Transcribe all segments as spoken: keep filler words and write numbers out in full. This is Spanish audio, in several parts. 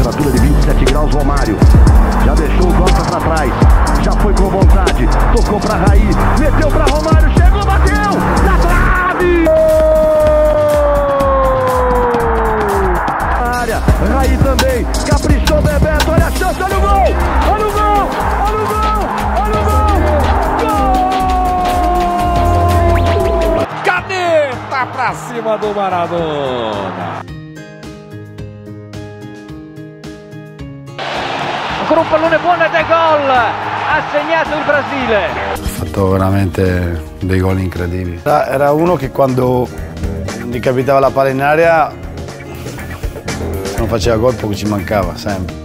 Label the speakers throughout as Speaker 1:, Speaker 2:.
Speaker 1: temperatura de vinte e sete graus, Romário. Já deixou o Costa pra trás. Já foi com vontade. Tocou pra Raí. Meteu pra Romário. Chegou, bateu. Na trave! Área. Raí também. Caprichou, Bebeto. Olha a chance. Olha o gol. Olha o gol. Olha o gol. Olha o gol. Gol!
Speaker 2: Caneta pra cima do Maradona.
Speaker 3: Ancora un pallone buono ed è gol, ha segnato il Brasile.
Speaker 4: Ha fatto veramente dei gol incredibili. Era uno che quando gli capitava la palla in area non faceva gol porque ci mancava sempre.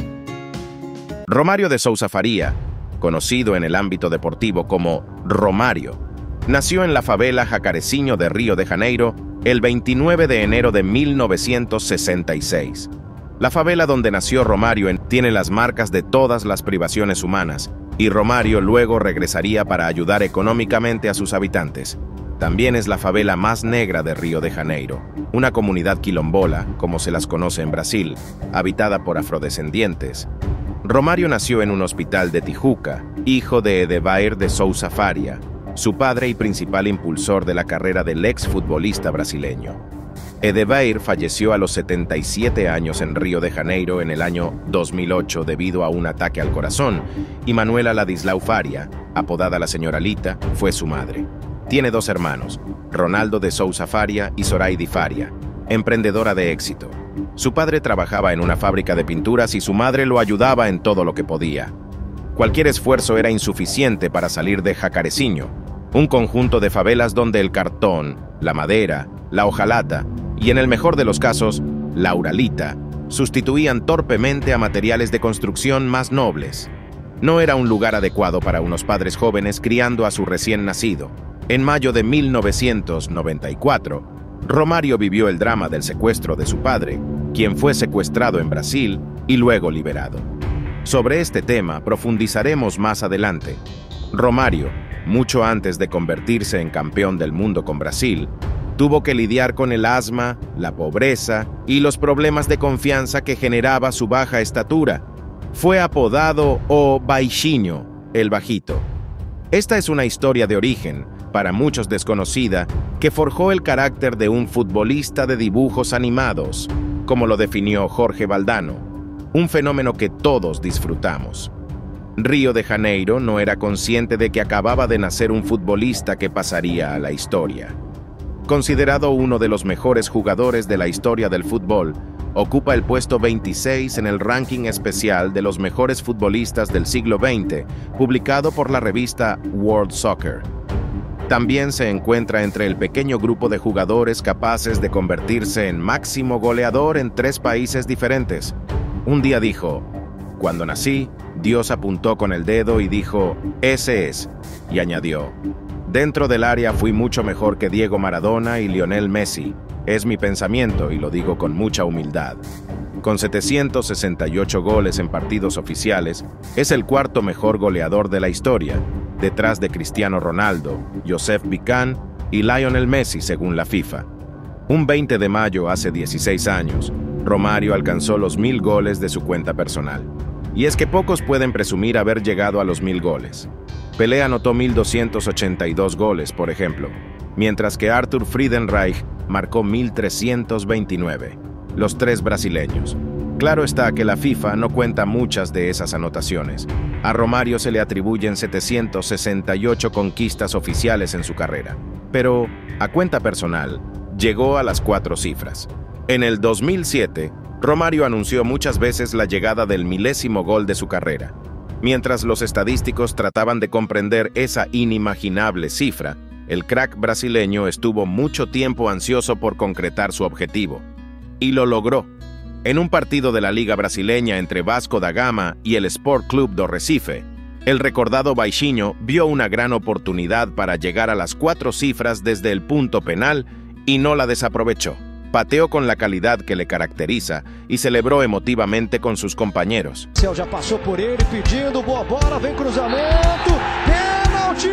Speaker 5: Romário de Sousa Faria, conocido en el ámbito deportivo como Romário, nació en la favela Jacarezinho de Río de Janeiro el veintinueve de enero de mil novecientos sesenta y seis. La favela donde nació Romário tiene las marcas de todas las privaciones humanas, y Romário luego regresaría para ayudar económicamente a sus habitantes. También es la favela más negra de Río de Janeiro, una comunidad quilombola, como se las conoce en Brasil, habitada por afrodescendientes. Romário nació en un hospital de Tijuca, hijo de Edevair de Sousa Faria, su padre y principal impulsor de la carrera del exfutbolista brasileño. Edevair falleció a los setenta y siete años en Río de Janeiro en el año dos mil ocho debido a un ataque al corazón, y Manuela Ladislau Faria, apodada la señora Lita, fue su madre. Tiene dos hermanos, Ronaldo de Sousa Faria y Zoraidi Faria, emprendedora de éxito. Su padre trabajaba en una fábrica de pinturas y su madre lo ayudaba en todo lo que podía. Cualquier esfuerzo era insuficiente para salir de Jacarezinho, un conjunto de favelas donde el cartón, la madera, la hojalata y, en el mejor de los casos, la uralita, sustituían torpemente a materiales de construcción más nobles. No era un lugar adecuado para unos padres jóvenes criando a su recién nacido. En mayo de mil novecientos noventa y cuatro, Romário vivió el drama del secuestro de su padre, quien fue secuestrado en Brasil y luego liberado. Sobre este tema profundizaremos más adelante. Romário, mucho antes de convertirse en campeón del mundo con Brasil, tuvo que lidiar con el asma, la pobreza y los problemas de confianza que generaba su baja estatura. Fue apodado o Baixinho, el bajito. Esta es una historia de origen, para muchos desconocida, que forjó el carácter de un futbolista de dibujos animados, como lo definió Jorge Valdano, un fenómeno que todos disfrutamos. Río de Janeiro no era consciente de que acababa de nacer un futbolista que pasaría a la historia. Considerado uno de los mejores jugadores de la historia del fútbol, ocupa el puesto veintiséis en el ranking especial de los mejores futbolistas del siglo veinte, publicado por la revista World Soccer. También se encuentra entre el pequeño grupo de jugadores capaces de convertirse en máximo goleador en tres países diferentes. Un día dijo: "Cuando nací, Dios apuntó con el dedo y dijo, ese es", y añadió: "Dentro del área fui mucho mejor que Diego Maradona y Lionel Messi. Es mi pensamiento y lo digo con mucha humildad". Con setecientos sesenta y ocho goles en partidos oficiales, es el cuarto mejor goleador de la historia, detrás de Cristiano Ronaldo, Joseph Bican y Lionel Messi según la FIFA. Un veinte de mayo hace dieciséis años, Romário alcanzó los mil goles de su cuenta personal. Y es que pocos pueden presumir haber llegado a los mil goles. Pelé anotó mil doscientos ochenta y dos goles, por ejemplo, mientras que Arthur Friedenreich marcó mil trescientos veintinueve, los tres brasileños. Claro está que la FIFA no cuenta muchas de esas anotaciones. A Romário se le atribuyen setecientas sesenta y ocho conquistas oficiales en su carrera, pero, a cuenta personal, llegó a las cuatro cifras. En el dos mil siete, Romário anunció muchas veces la llegada del milésimo gol de su carrera. Mientras los estadísticos trataban de comprender esa inimaginable cifra, el crack brasileño estuvo mucho tiempo ansioso por concretar su objetivo. Y lo logró. En un partido de la Liga Brasileña entre Vasco da Gama y el Sport Club do Recife, el recordado Baixinho vio una gran oportunidad para llegar a las cuatro cifras desde el punto penal y no la desaprovechó. Pateó con la calidad que le caracteriza y celebró emotivamente con sus compañeros.
Speaker 6: Ya pasó por él pidiendo boa bola, vem cruzamento, pênalti!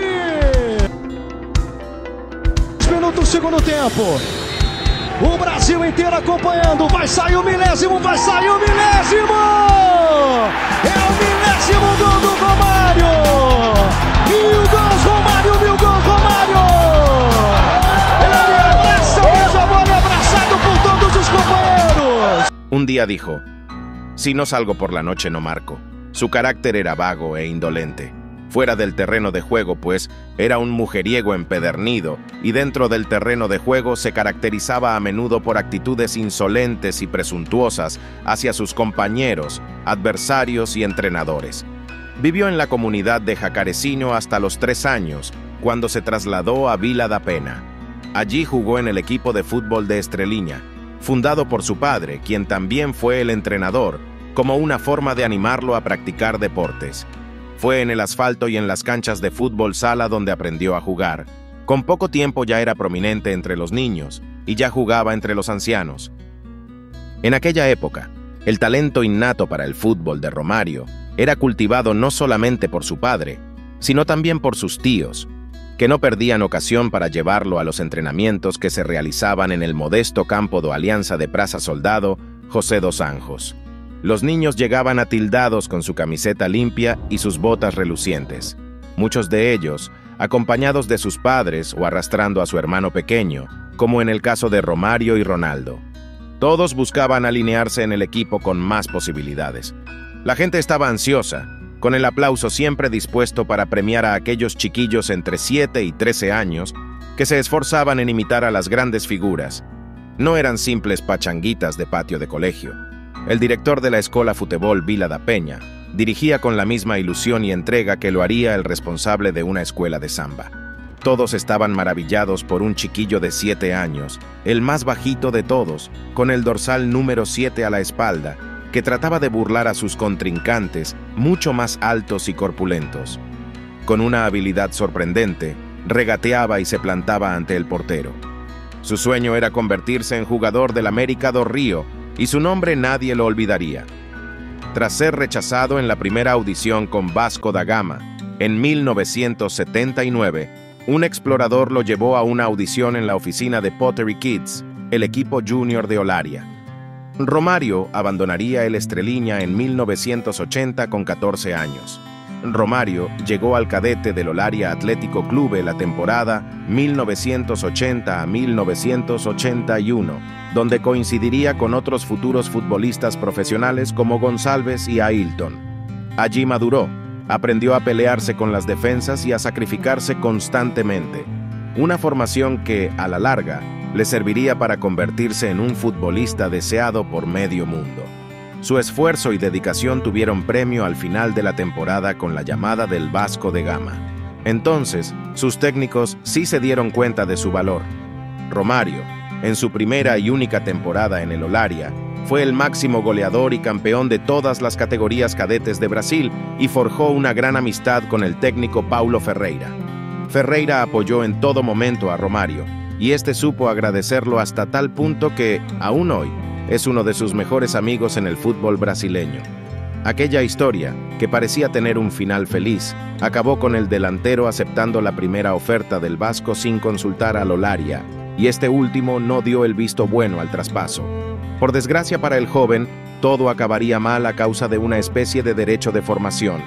Speaker 6: Minutos, segundo tempo. O Brasil inteiro acompanhando, vai vai sair o milésimo, vai sair o milésimo! É o milésimo gol do Romário! Mil gols, Romário, mil gols, Romário! Ele abraça o Benjamini, abraçado por todos os companheiros!
Speaker 5: Un día dijo, si no salgo por la noche no marco. Su carácter era vago e indolente. Fuera del terreno de juego, pues, era un mujeriego empedernido, y dentro del terreno de juego se caracterizaba a menudo por actitudes insolentes y presuntuosas hacia sus compañeros, adversarios y entrenadores. Vivió en la comunidad de Jacarezinho hasta los tres años, cuando se trasladó a Vila da Pena. Allí jugó en el equipo de fútbol de Estrelinha, fundado por su padre, quien también fue el entrenador, como una forma de animarlo a practicar deportes. Fue en el asfalto y en las canchas de fútbol sala donde aprendió a jugar. Con poco tiempo ya era prominente entre los niños y ya jugaba entre los ancianos. En aquella época, el talento innato para el fútbol de Romário era cultivado no solamente por su padre, sino también por sus tíos, que no perdían ocasión para llevarlo a los entrenamientos que se realizaban en el modesto campo de Alianza de Praça Soldado José dos Anjos. Los niños llegaban atildados con su camiseta limpia y sus botas relucientes, muchos de ellos acompañados de sus padres o arrastrando a su hermano pequeño, como en el caso de Romário y Ronaldo. Todos buscaban alinearse en el equipo con más posibilidades. La gente estaba ansiosa, con el aplauso siempre dispuesto para premiar a aquellos chiquillos entre siete y trece años que se esforzaban en imitar a las grandes figuras. No eran simples pachanguitas de patio de colegio. El director de la Escola Futebol Vila da Penha dirigía con la misma ilusión y entrega que lo haría el responsable de una escuela de samba. Todos estaban maravillados por un chiquillo de siete años, el más bajito de todos, con el dorsal número siete a la espalda, que trataba de burlar a sus contrincantes, mucho más altos y corpulentos. Con una habilidad sorprendente, regateaba y se plantaba ante el portero. Su sueño era convertirse en jugador del América do Rio, y su nombre nadie lo olvidaría. Tras ser rechazado en la primera audición con Vasco da Gama, en mil novecientos setenta y nueve, un explorador lo llevó a una audición en la oficina de Pottery Kids, el equipo junior de Olaria. Romário abandonaría el Estrelinha en mil novecientos ochenta con catorce años. Romário llegó al cadete del Olaria Atlético Clube la temporada mil novecientos ochenta a mil novecientos ochenta y uno, donde coincidiría con otros futuros futbolistas profesionales como Gonçalves y Ailton. Allí maduró, aprendió a pelearse con las defensas y a sacrificarse constantemente, una formación que, a la larga, le serviría para convertirse en un futbolista deseado por medio mundo. Su esfuerzo y dedicación tuvieron premio al final de la temporada con la llamada del Vasco da Gama. Entonces, sus técnicos sí se dieron cuenta de su valor. Romário, en su primera y única temporada en el Olaria, fue el máximo goleador y campeón de todas las categorías cadetes de Brasil y forjó una gran amistad con el técnico Paulo Ferreira. Ferreira apoyó en todo momento a Romário, y este supo agradecerlo hasta tal punto que, aún hoy, es uno de sus mejores amigos en el fútbol brasileño. Aquella historia, que parecía tener un final feliz, acabó con el delantero aceptando la primera oferta del Vasco sin consultar al Olaria, y este último no dio el visto bueno al traspaso. Por desgracia para el joven, todo acabaría mal a causa de una especie de derecho de formación.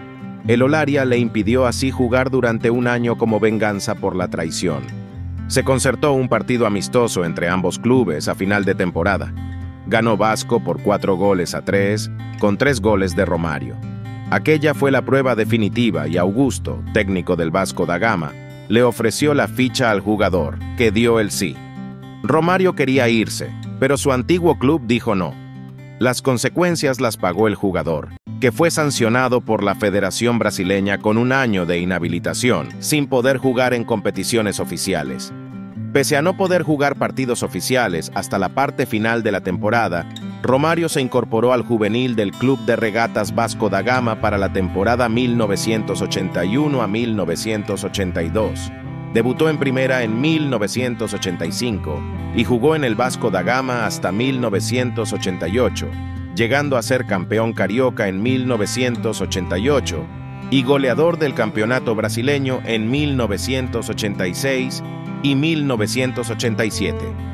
Speaker 5: El Olaria le impidió así jugar durante un año como venganza por la traición. Se concertó un partido amistoso entre ambos clubes a final de temporada. Ganó Vasco por cuatro goles a tres, con tres goles de Romário. Aquella fue la prueba definitiva y Augusto, técnico del Vasco da Gama, le ofreció la ficha al jugador, que dio el sí. Romário quería irse, pero su antiguo club dijo no. Las consecuencias las pagó el jugador, que fue sancionado por la Federación Brasileña con un año de inhabilitación, sin poder jugar en competiciones oficiales. Pese a no poder jugar partidos oficiales hasta la parte final de la temporada, Romário se incorporó al juvenil del Club de Regatas Vasco da Gama para la temporada mil novecientos ochenta y uno a mil novecientos ochenta y dos. Debutó en primera en mil novecientos ochenta y cinco y jugó en el Vasco da Gama hasta mil novecientos ochenta y ocho, llegando a ser campeón carioca en mil novecientos ochenta y ocho y goleador del campeonato brasileño en mil novecientos ochenta y seis y mil novecientos ochenta y siete.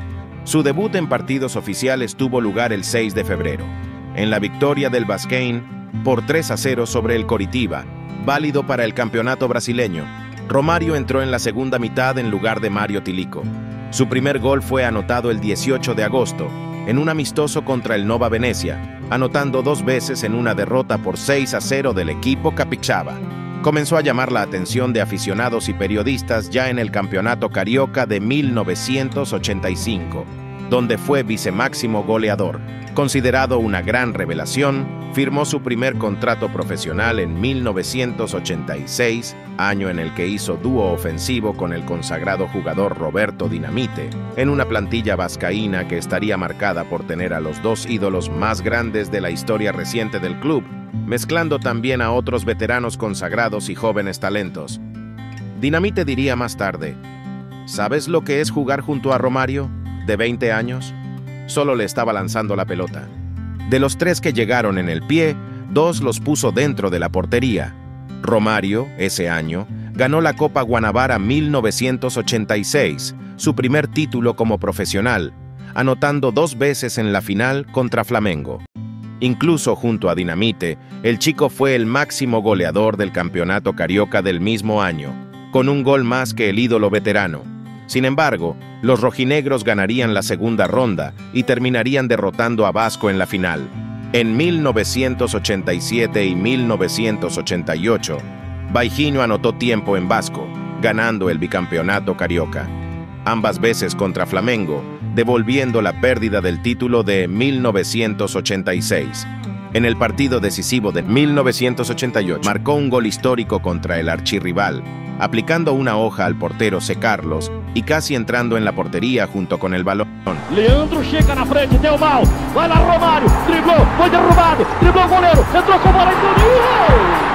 Speaker 5: Su debut en partidos oficiales tuvo lugar el seis de febrero, en la victoria del Vascaín por tres a cero sobre el Coritiba, válido para el campeonato brasileño. Romário entró en la segunda mitad en lugar de Mário Tilico. Su primer gol fue anotado el dieciocho de agosto, en un amistoso contra el Nova Venecia, anotando dos veces en una derrota por seis a cero del equipo capixaba. Comenzó a llamar la atención de aficionados y periodistas ya en el Campeonato Carioca de mil novecientos ochenta y cinco, donde fue vicemáximo goleador. Considerado una gran revelación, firmó su primer contrato profesional en mil novecientos ochenta y seis, año en el que hizo dúo ofensivo con el consagrado jugador Roberto Dinamite, en una plantilla vascaína que estaría marcada por tener a los dos ídolos más grandes de la historia reciente del club, mezclando también a otros veteranos consagrados y jóvenes talentos. Dinamite diría más tarde: ¿sabes lo que es jugar junto a Romário, de veinte años? Solo le estaba lanzando la pelota. De los tres que llegaron en el pie, dos los puso dentro de la portería. Romário, ese año, ganó la Copa Guanabara mil novecientos ochenta y seis, su primer título como profesional, anotando dos veces en la final contra Flamengo. Incluso junto a Dinamite, el chico fue el máximo goleador del campeonato carioca del mismo año, con un gol más que el ídolo veterano. Sin embargo, los rojinegros ganarían la segunda ronda y terminarían derrotando a Vasco en la final. En mil novecientos ochenta y siete y mil novecientos ochenta y ocho, Baijinho anotó tiempo en Vasco, ganando el bicampeonato carioca, ambas veces contra Flamengo, devolviendo la pérdida del título de mil novecientos ochenta y seis. En el partido decisivo de mil novecientos ochenta y ocho, marcó un gol histórico contra el archirrival, aplicando una hoja al portero C. Carlos y casi entrando en la portería junto con el balón.
Speaker 6: Leandro chega na frente, deu mal, vai lá Romário, driblou, foi derrubado, driblou o goleiro, entrou com a bola em Toninho!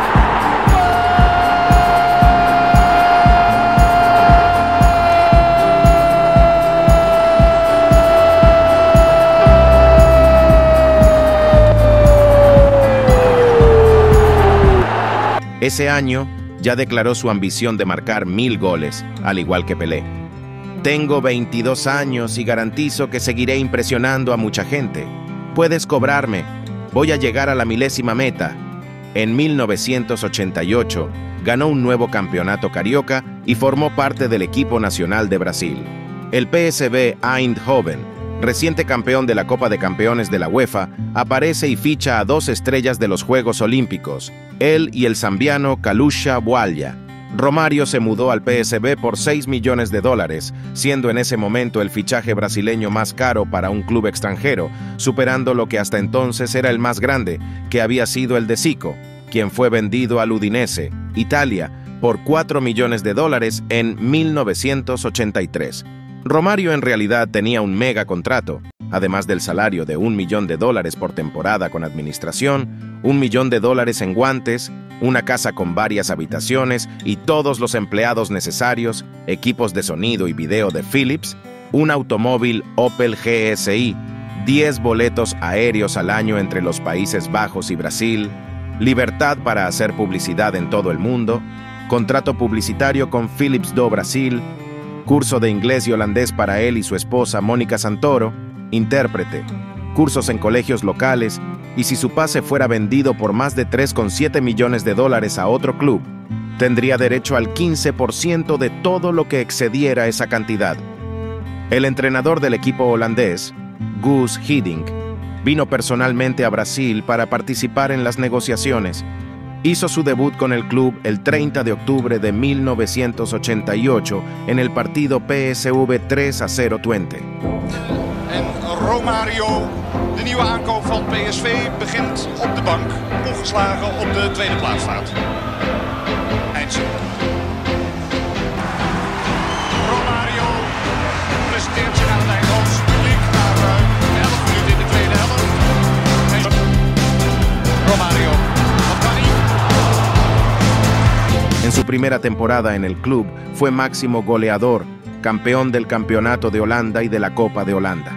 Speaker 5: Ese año ya declaró su ambición de marcar mil goles, al igual que Pelé. Tengo veintidós años y garantizo que seguiré impresionando a mucha gente. Puedes cobrarme. Voy a llegar a la milésima meta. En mil novecientos ochenta y ocho ganó un nuevo campeonato carioca y formó parte del equipo nacional de Brasil. El P S V Eindhoven, reciente campeón de la Copa de Campeones de la UEFA, aparece y ficha a dos estrellas de los Juegos Olímpicos, él y el zambiano Kalusha Bwalya. Romário se mudó al P S V por seis millones de dólares, siendo en ese momento el fichaje brasileño más caro para un club extranjero, superando lo que hasta entonces era el más grande, que había sido el de Zico, quien fue vendido al Udinese, Italia, por cuatro millones de dólares en mil novecientos ochenta y tres. Romário en realidad tenía un mega contrato, además del salario de un millón de dólares por temporada con administración, un millón de dólares en guantes, una casa con varias habitaciones y todos los empleados necesarios, equipos de sonido y video de Philips, un automóvil Opel G S I, diez boletos aéreos al año entre los Países Bajos y Brasil, libertad para hacer publicidad en todo el mundo, contrato publicitario con Philips do Brasil, curso de inglés y holandés para él y su esposa Mónica Santoro, intérprete, cursos en colegios locales, y si su pase fuera vendido por más de tres coma siete millones de dólares a otro club, tendría derecho al quince por ciento de todo lo que excediera esa cantidad. El entrenador del equipo holandés, Guus Hiddink, vino personalmente a Brasil para participar en las negociaciones. Hizo su debut con el club el treinta de octubre de mil novecientos ochenta y ocho en el partido P S V tres a cero Twente.
Speaker 7: En Romário, de nieuwe aankoop van P S V, begint op de bank, ongeslagen op de tweede plaats staat. Eindstand. Romário presenteert zich aan het Eindhovense publiek na uh, elf minuten in de tweede helft. Romário, wat kan hij?
Speaker 5: En su primera temporada en el club fue máximo goleador, campeón del Campeonato de Holanda y de la Copa de Holanda.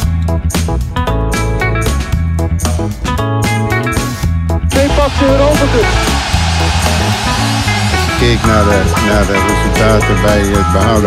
Speaker 6: Vem parceirão do
Speaker 8: Als je keek naar de, naar de resultaten bij het behouden.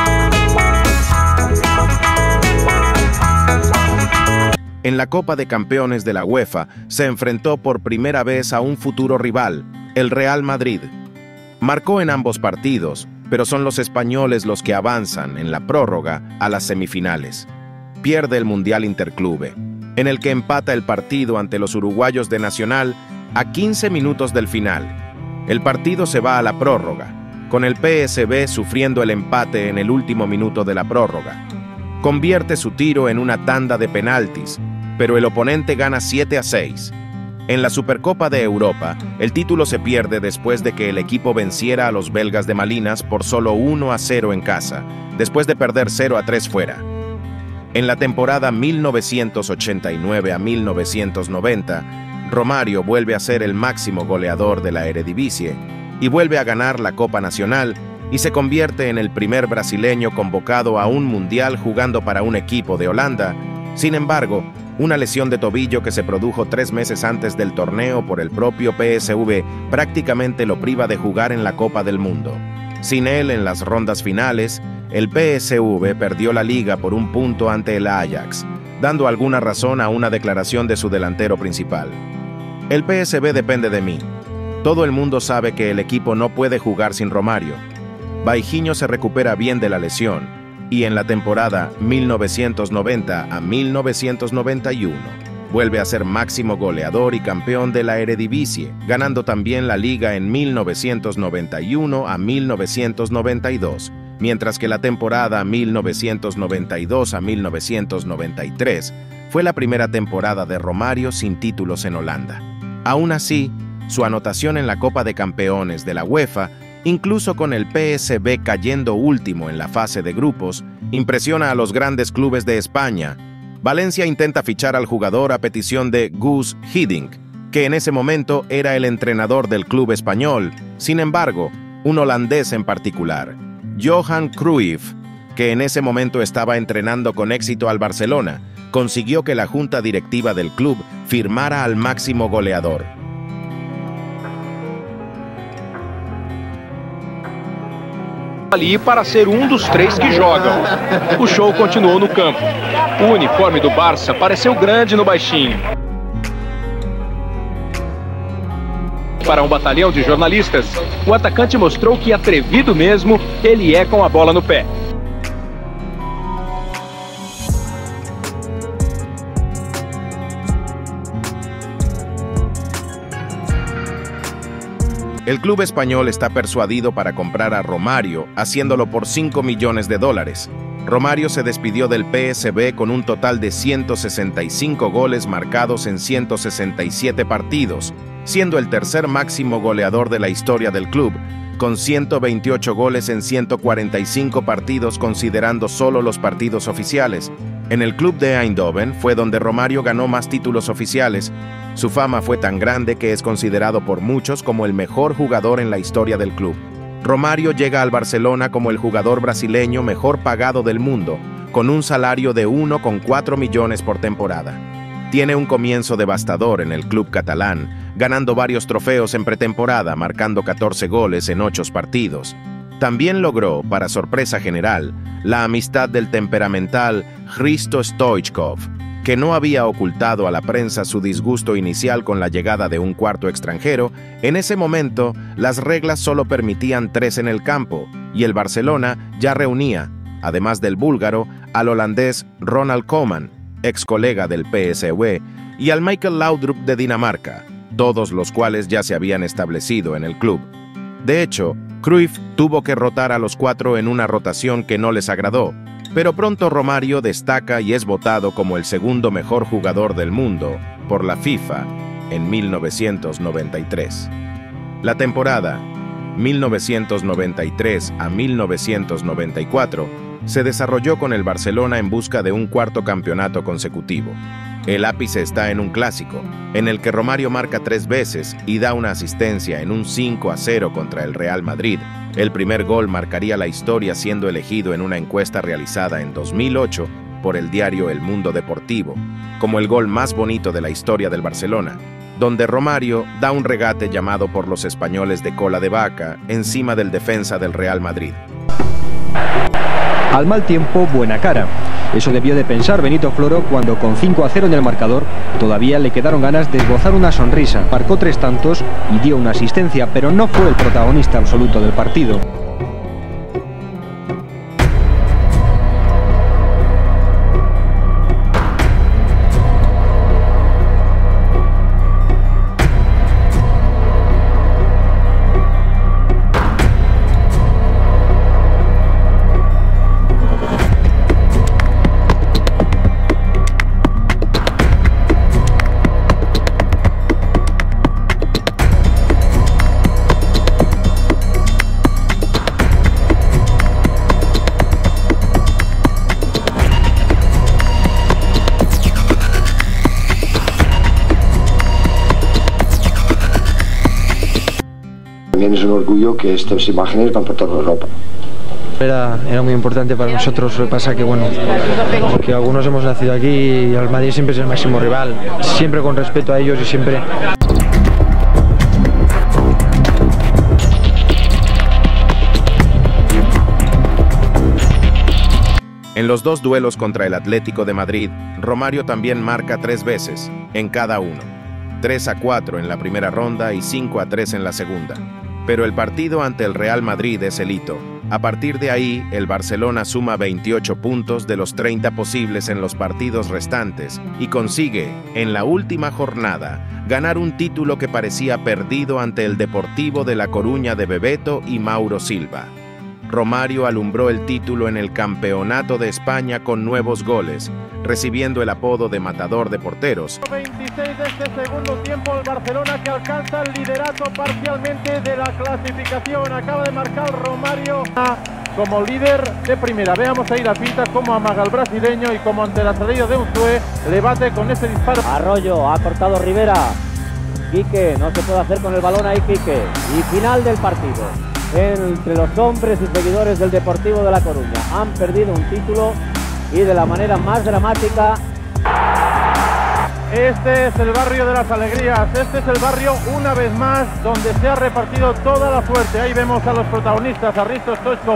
Speaker 5: En la Copa de Campeones de la UEFA se enfrentó por primera vez a un futuro rival, el Real Madrid. Marcó en ambos partidos, pero son los españoles los que avanzan en la prórroga a las semifinales. Pierde el Mundial Interclube, en el que empata el partido ante los uruguayos de Nacional a quince minutos del final. El partido se va a la prórroga, con el P S V sufriendo el empate en el último minuto de la prórroga. Convierte su tiro en una tanda de penaltis, pero el oponente gana siete a seis. En la Supercopa de Europa, el título se pierde después de que el equipo venciera a los belgas de Malinas por solo uno a cero en casa, después de perder cero a tres fuera. En la temporada mil novecientos ochenta y nueve a mil novecientos noventa, Romario vuelve a ser el máximo goleador de la Eredivisie y vuelve a ganar la Copa Nacional y se convierte en el primer brasileño convocado a un mundial jugando para un equipo de Holanda. Sin embargo, una lesión de tobillo que se produjo tres meses antes del torneo por el propio P S V prácticamente lo priva de jugar en la Copa del Mundo. Sin él en las rondas finales, el P S V perdió la liga por un punto ante el Ajax, dando alguna razón a una declaración de su delantero principal. El P S V depende de mí. Todo el mundo sabe que el equipo no puede jugar sin Romario. Baijinho se recupera bien de la lesión, y en la temporada mil novecientos noventa a mil novecientos noventa y uno vuelve a ser máximo goleador y campeón de la Eredivisie, ganando también la liga en mil novecientos noventa y uno a mil novecientos noventa y dos, mientras que la temporada mil novecientos noventa y dos a mil novecientos noventa y tres fue la primera temporada de Romario sin títulos en Holanda. Aún así, su anotación en la Copa de Campeones de la UEFA, incluso con el P S V cayendo último en la fase de grupos, impresiona a los grandes clubes de España. Valencia intenta fichar al jugador a petición de Guus Hiddink, que en ese momento era el entrenador del club español. Sin embargo, un holandés en particular, Johan Cruyff, que en ese momento estaba entrenando con éxito al Barcelona, consiguió que la junta directiva del club firmara al máximo goleador.
Speaker 9: Ali para ser um dos três que jogam. O show continuou no campo. O uniforme do Barça pareceu grande no baixinho. Para um batalhão de jornalistas, o atacante mostrou que atrevido mesmo ele é com a bola no pé.
Speaker 5: El club español está persuadido para comprar a Romario, haciéndolo por cinco millones de dólares. Romario se despidió del P S V con un total de ciento sesenta y cinco goles marcados en ciento sesenta y siete partidos, siendo el tercer máximo goleador de la historia del club, con ciento veintiocho goles en ciento cuarenta y cinco partidos considerando solo los partidos oficiales. En el club de Eindhoven fue donde Romario ganó más títulos oficiales. Su fama fue tan grande que es considerado por muchos como el mejor jugador en la historia del club. Romario llega al Barcelona como el jugador brasileño mejor pagado del mundo, con un salario de uno coma cuatro millones por temporada. Tiene un comienzo devastador en el club catalán, ganando varios trofeos en pretemporada, marcando catorce goles en ocho partidos. También logró, para sorpresa general, la amistad del temperamental Hristo Stoichkov, que no había ocultado a la prensa su disgusto inicial con la llegada de un cuarto extranjero. En ese momento, las reglas solo permitían tres en el campo, y el Barcelona ya reunía, además del búlgaro, al holandés Ronald Koeman, ex colega del P S V, y al Michael Laudrup de Dinamarca, todos los cuales ya se habían establecido en el club. De hecho, Cruyff tuvo que rotar a los cuatro en una rotación que no les agradó, pero pronto Romario destaca y es votado como el segundo mejor jugador del mundo por la FIFA en mil novecientos noventa y tres. La temporada mil novecientos noventa y tres a mil novecientos noventa y cuatro se desarrolló con el Barcelona en busca de un cuarto campeonato consecutivo. El ápice está en un clásico, en el que Romario marca tres veces y da una asistencia en un cinco a cero contra el Real Madrid. El primer gol marcaría la historia siendo elegido en una encuesta realizada en dos mil ocho por el diario El Mundo Deportivo, como el gol más bonito de la historia del Barcelona. donde Romario da un regate llamado por los españoles de cola de vaca encima del defensa del Real Madrid.
Speaker 9: Al mal tiempo, buena cara. Eso debió de pensar Benito Floro cuando con cinco a cero en el marcador todavía le quedaron ganas de esbozar una sonrisa. Marcó tres tantos y dio una asistencia, pero no fue el protagonista absoluto del partido.
Speaker 10: También es un orgullo que estas imágenes van por toda Europa.
Speaker 11: Era, era muy importante para nosotros, lo que pasa que bueno, que algunos hemos nacido aquí y el Madrid siempre es el máximo rival, siempre con respeto a ellos y siempre...
Speaker 5: En los dos duelos contra el Atlético de Madrid, Romario también marca tres veces, en cada uno. tres a cuatro en la primera ronda y cinco a tres en la segunda. Pero el partido ante el Real Madrid es el hito. A partir de ahí, el Barcelona suma veintiocho puntos de los treinta posibles en los partidos restantes y consigue, en la última jornada, ganar un título que parecía perdido ante el Deportivo de La Coruña de Bebeto y Mauro Silva. Romario alumbró el título en el Campeonato de España con nuevos goles, recibiendo el apodo de matador de porteros.
Speaker 12: veintiséis de este segundo tiempo, el Barcelona que alcanza el liderato parcialmente de la clasificación. Acaba de marcar Romario como líder de primera. Veamos ahí la pinta, cómo amaga el brasileño y como ante la salida de Unzué, le bate con ese disparo.
Speaker 3: Arroyo, ha cortado Rivera. Quique, no se puede hacer con el balón ahí Quique. Y final del partido. Entre los hombres y seguidores del Deportivo de La Coruña. Han perdido un título y de la manera más dramática.
Speaker 12: Este es el barrio de las alegrías, este es el barrio una vez más donde se ha repartido toda la suerte. Ahí vemos a los protagonistas, a Risto Stoichkov.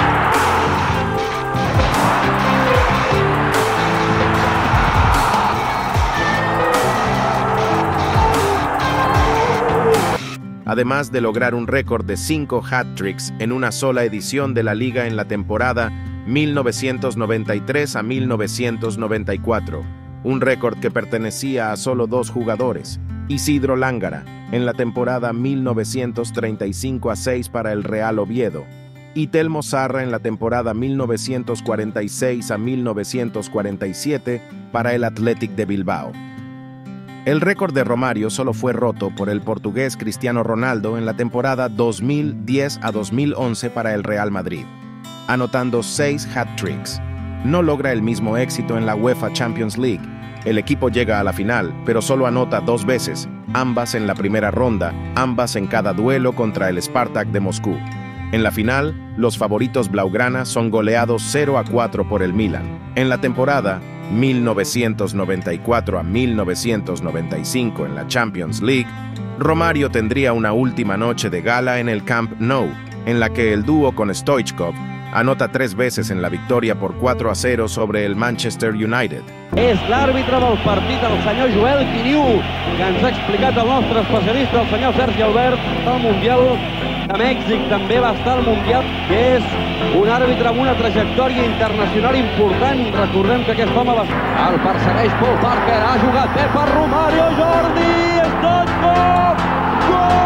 Speaker 5: Además de lograr un récord de cinco hat-tricks en una sola edición de la liga en la temporada mil novecientos noventa y tres a mil novecientos noventa y cuatro, un récord que pertenecía a solo dos jugadores, Isidro Lángara en la temporada mil novecientos treinta y cinco a seis para el Real Oviedo, y Telmo Zarra en la temporada mil novecientos cuarenta y seis a mil novecientos cuarenta y siete para el Athletic de Bilbao. El récord de Romario solo fue roto por el portugués Cristiano Ronaldo en la temporada dos mil diez a dos mil once para el Real Madrid, anotando seis hat-tricks. No logra el mismo éxito en la UEFA Champions League. El equipo llega a la final, pero solo anota dos veces, ambas en la primera ronda, ambas en cada duelo contra el Spartak de Moscú. En la final, los favoritos blaugrana son goleados cero a cuatro por el Milan. En la temporada mil novecientos noventa y cuatro a mil novecientos noventa y cinco en la Champions League, Romario tendría una última noche de gala en el Camp Nou, en la que el dúo con Stoichkov anota tres veces en la victòria por quatre a zero sobre el Manchester United.
Speaker 3: És l'àrbitre del partit, el senyor Joel Quiniu, que ens ha explicat el nostre especialista, el senyor Sergi Albert, el Mundial de Mèxic també va estar al Mundial, que és un àrbitre amb una trajectòria internacional important. Recordem que aquest home va... El persegueix Paul Parker, ha jugat bé per Romario, Jordi, Stoichkov, gol!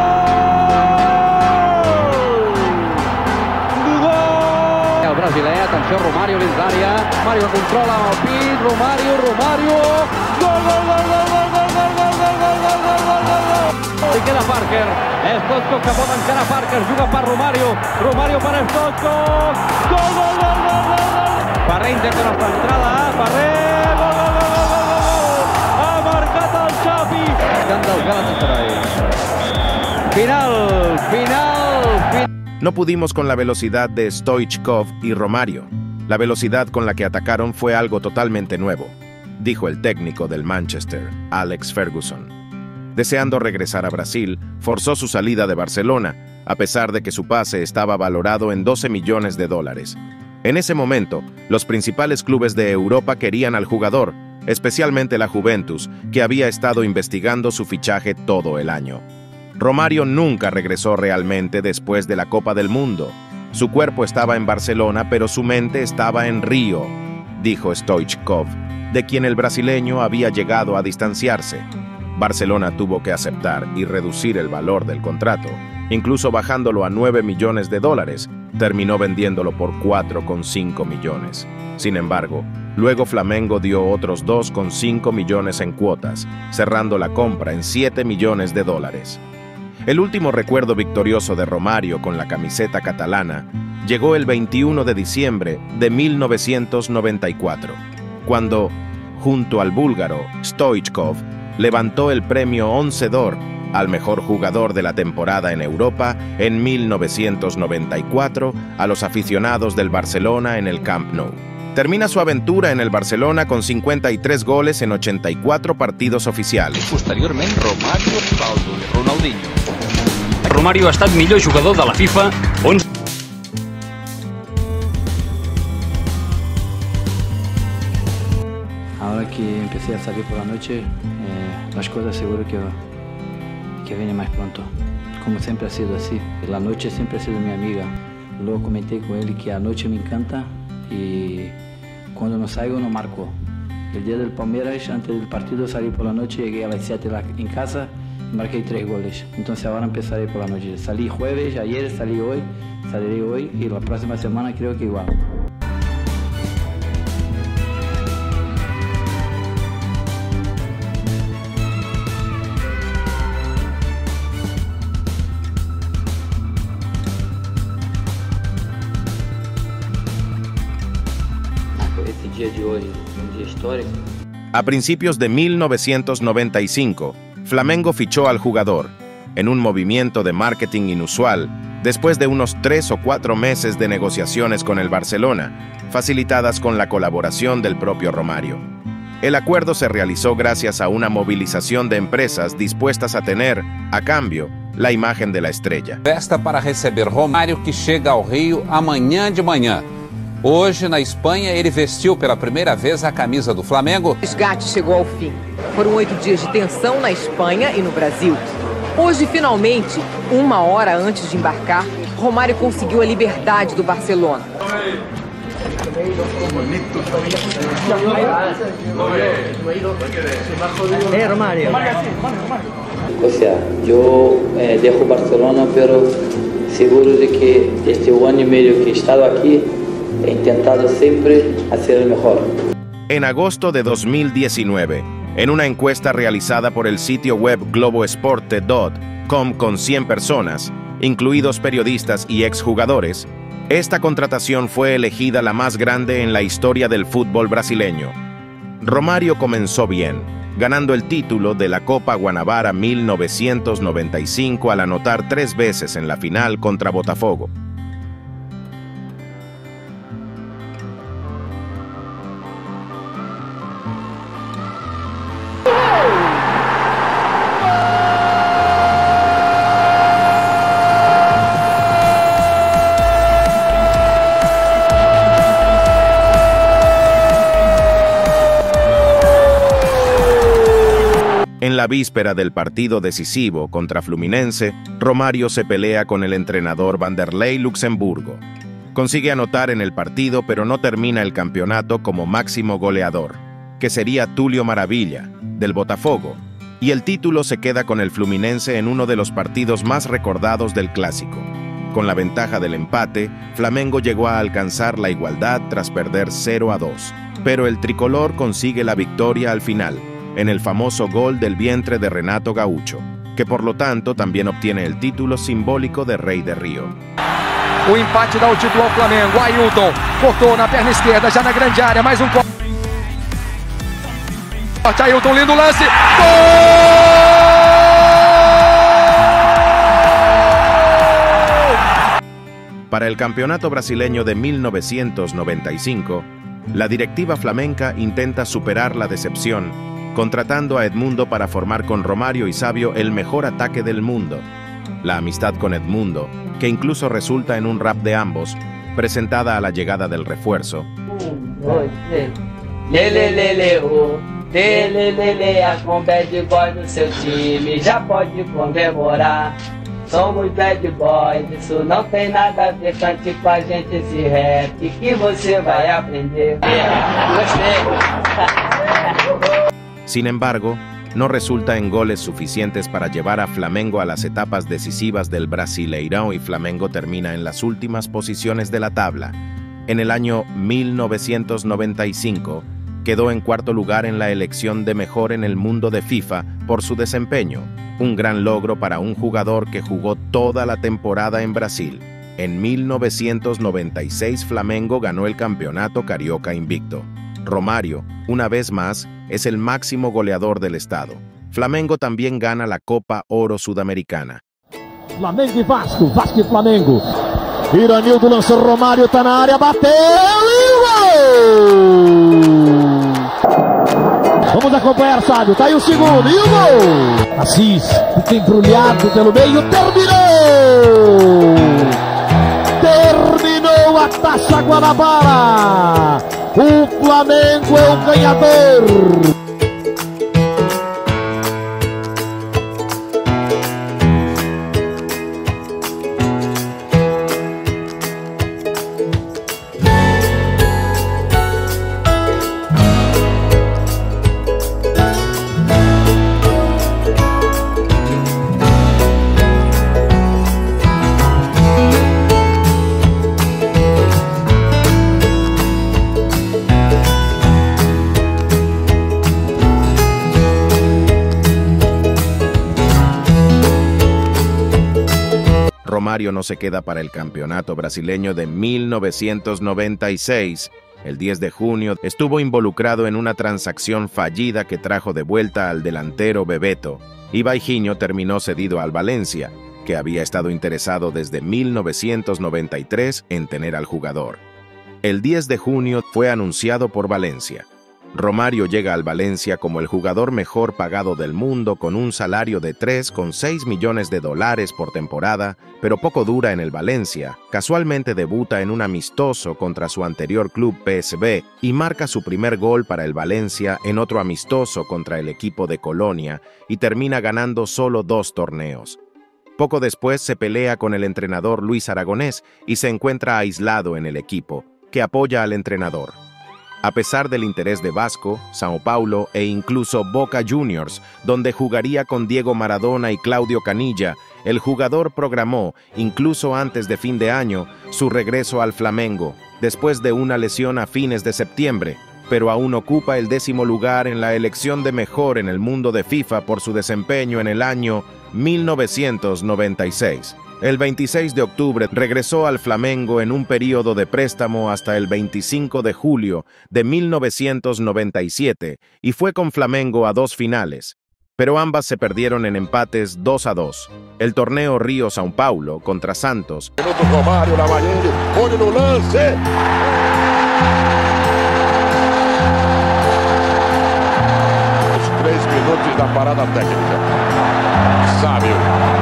Speaker 3: El brasiler, atenció, Romario dins d'àrea, Mario controla el pit, Romario, Romario, gol, gol, gol, gol, gol, gol, gol, gol, gol, gol, gol, gol, gol, gol, gol! I queda Parker, Stoichkov que pot encara Parker, juga per Romario, Romario per Stoichkov, gol, gol, gol, gol, gol, gol! Ferrer intenta la centrada, Ferrer, gol, gol, gol, gol, gol, gol! Ha marcat el Xavi! Camp del Galatasaray. Final, final, final.
Speaker 5: No pudimos con la velocidad de Stoichkov y Romario. La velocidad con la que atacaron fue algo totalmente nuevo, dijo el técnico del Manchester, Alex Ferguson. Deseando regresar a Brasil, forzó su salida de Barcelona, a pesar de que su pase estaba valorado en doce millones de dólares. En ese momento, los principales clubes de Europa querían al jugador, especialmente la Juventus, que había estado investigando su fichaje todo el año. Romario nunca regresó realmente después de la Copa del Mundo. Su cuerpo estaba en Barcelona, pero su mente estaba en Río, dijo Stoichkov, de quien el brasileño había llegado a distanciarse. Barcelona tuvo que aceptar y reducir el valor del contrato, incluso bajándolo a nueve millones de dólares, terminó vendiéndolo por cuatro coma cinco millones. Sin embargo, luego Flamengo dio otros dos coma cinco millones en cuotas, cerrando la compra en siete millones de dólares. El último recuerdo victorioso de Romario con la camiseta catalana llegó el veintiuno de diciembre de mil novecientos noventa y cuatro, cuando, junto al búlgaro Stoichkov, levantó el premio Once d'Or al mejor jugador de la temporada en Europa en mil novecientos noventa y cuatro a los aficionados del Barcelona en el Camp Nou. Termina su aventura en el Barcelona con cincuenta y tres goles en ochenta y cuatro partidos oficials.
Speaker 3: Posteriorment, Romario, Rivaldo i Ronaldinho. Romario ha estat millor jugador de la FIFA onze.
Speaker 13: Ahora que empecé a salir por la noche, eh, las cosas seguro que, que vienen más pronto. Como siempre ha sido así. La noche siempre ha sido mi amiga. Luego comenté con él que la noche me encanta y cuando no salgo no marco. El día del Palmeiras, antes del partido salí por la noche, llegué a las siete en casa y marqué tres goles. Entonces ahora empezaré por la noche. Salí jueves, ayer salí hoy, saliré hoy y la próxima semana creo que igual. De hoy, un día histórico.
Speaker 5: A principios de mil novecientos noventa y cinco, Flamengo fichó al jugador, en un movimiento de marketing inusual, después de unos tres o cuatro meses de negociaciones con el Barcelona, facilitadas con la colaboración del propio Romario. El acuerdo se realizó gracias a una movilización de empresas dispuestas a tener, a cambio, la imagen de la estrella.
Speaker 14: Festa para receber Romário, que chega ao Rio amanhã de manhã. Hoje, na Espanha, ele vestiu pela primeira vez a camisa do Flamengo.
Speaker 15: O resgate chegou ao fim. Foram oito dias de tensão na Espanha e no Brasil. Hoje, finalmente, uma hora antes de embarcar, Romário conseguiu a liberdade do Barcelona.
Speaker 13: Eh, Romário. O sea, yo eh, dejo Barcelona, pero seguro de que este año y medio que he estado aquí, he intentado siempre hacer el mejor.
Speaker 5: En agosto de dos mil diecinueve, en una encuesta realizada por el sitio web globoesporte punto com con cien personas, incluidos periodistas y exjugadores, esta contratación fue elegida la más grande en la historia del fútbol brasileño. Romario comenzó bien, ganando el título de la Copa Guanabara mil novecientos noventa y cinco al anotar tres veces en la final contra Botafogo. En la víspera del partido decisivo contra Fluminense, Romario se pelea con el entrenador Vanderlei Luxemburgo. Consigue anotar en el partido, pero no termina el campeonato como máximo goleador, que sería Tulio Maravilla, del Botafogo, y el título se queda con el Fluminense en uno de los partidos más recordados del clásico. Con la ventaja del empate, Flamengo llegó a alcanzar la igualdad tras perder cero a dos, pero el tricolor consigue la victoria al final, en el famoso gol del vientre de Renato Gaúcho, que por lo tanto también obtiene el título simbólico de Rei de Río.
Speaker 2: O empate dá o título ao Flamengo. Ailton cortou na perna esquerda, já na grande área, mais um corte. Ailton, lindo lance. ¡Gol!
Speaker 5: Para el campeonato brasileño de mil novecientos noventa y cinco, la directiva flamenca intenta superar la decepción contratando a Edmundo para formar con Romario y Savio el mejor ataque del mundo. La amistad con Edmundo, que incluso resulta en un rap de ambos, presentada a la llegada del refuerzo.
Speaker 16: Um, dois, três. Lele, lele, oh. Lele, lele, as com bad boy no seu time já pode comemorar. Somos bad boys, isso não tem nada a ver, cante com a gente esse rap que você vai aprender.
Speaker 5: Sin embargo, no resulta en goles suficientes para llevar a Flamengo a las etapas decisivas del Brasileirão y Flamengo termina en las últimas posiciones de la tabla. En el año mil novecientos noventa y cinco, quedó en cuarto lugar en la elección de mejor en el mundo de FIFA por su desempeño, un gran logro para un jugador que jugó toda la temporada en Brasil. En mil novecientos noventa y seis Flamengo ganó el campeonato carioca invicto. Romario, una vez más, es el máximo goleador del estado. Flamengo también gana la Copa Oro Sudamericana.
Speaker 6: Flamengo e Vasco, Vasco e Flamengo. Iranildo lançou, Romário tá na área, bateu e gol! Vamos acompanhar, Sábio, tá aí o segundo, e o gol! Assis, fica embrulhado pelo meio, terminou! Terminou a Taça Guanabara! O Flamengo é o ganhador!
Speaker 5: Romario no se queda para el campeonato brasileño de mil novecientos noventa y seis. El diez de junio estuvo involucrado en una transacción fallida que trajo de vuelta al delantero Bebeto, y Baijinho terminó cedido al Valencia, que había estado interesado desde mil novecientos noventa y tres en tener al jugador. El diez de junio fue anunciado por Valencia. Romario llega al Valencia como el jugador mejor pagado del mundo con un salario de tres coma seis millones de dólares por temporada, pero poco dura en el Valencia. Casualmente debuta en un amistoso contra su anterior club P S V y marca su primer gol para el Valencia en otro amistoso contra el equipo de Colonia y termina ganando solo dos torneos. Poco después se pelea con el entrenador Luis Aragonés y se encuentra aislado en el equipo, que apoya al entrenador. A pesar del interés de Vasco, São Paulo e incluso Boca Juniors, donde jugaría con Diego Maradona y Claudio Canilla, el jugador programó, incluso antes de fin de año, su regreso al Flamengo, después de una lesión a fines de septiembre, pero aún ocupa el décimo lugar en la elección de mejor en el mundo de FIFA por su desempeño en el año mil novecientos noventa y seis. El veintiséis de octubre regresó al Flamengo en un período de préstamo hasta el veinticinco de julio de mil novecientos noventa y siete y fue con Flamengo a dos finales, pero ambas se perdieron en empates dos a dos. El torneo Rio-São Paulo contra Santos.
Speaker 17: Romário na Marielle, olha no lance! Os três minutos da parada técnica. Sábio.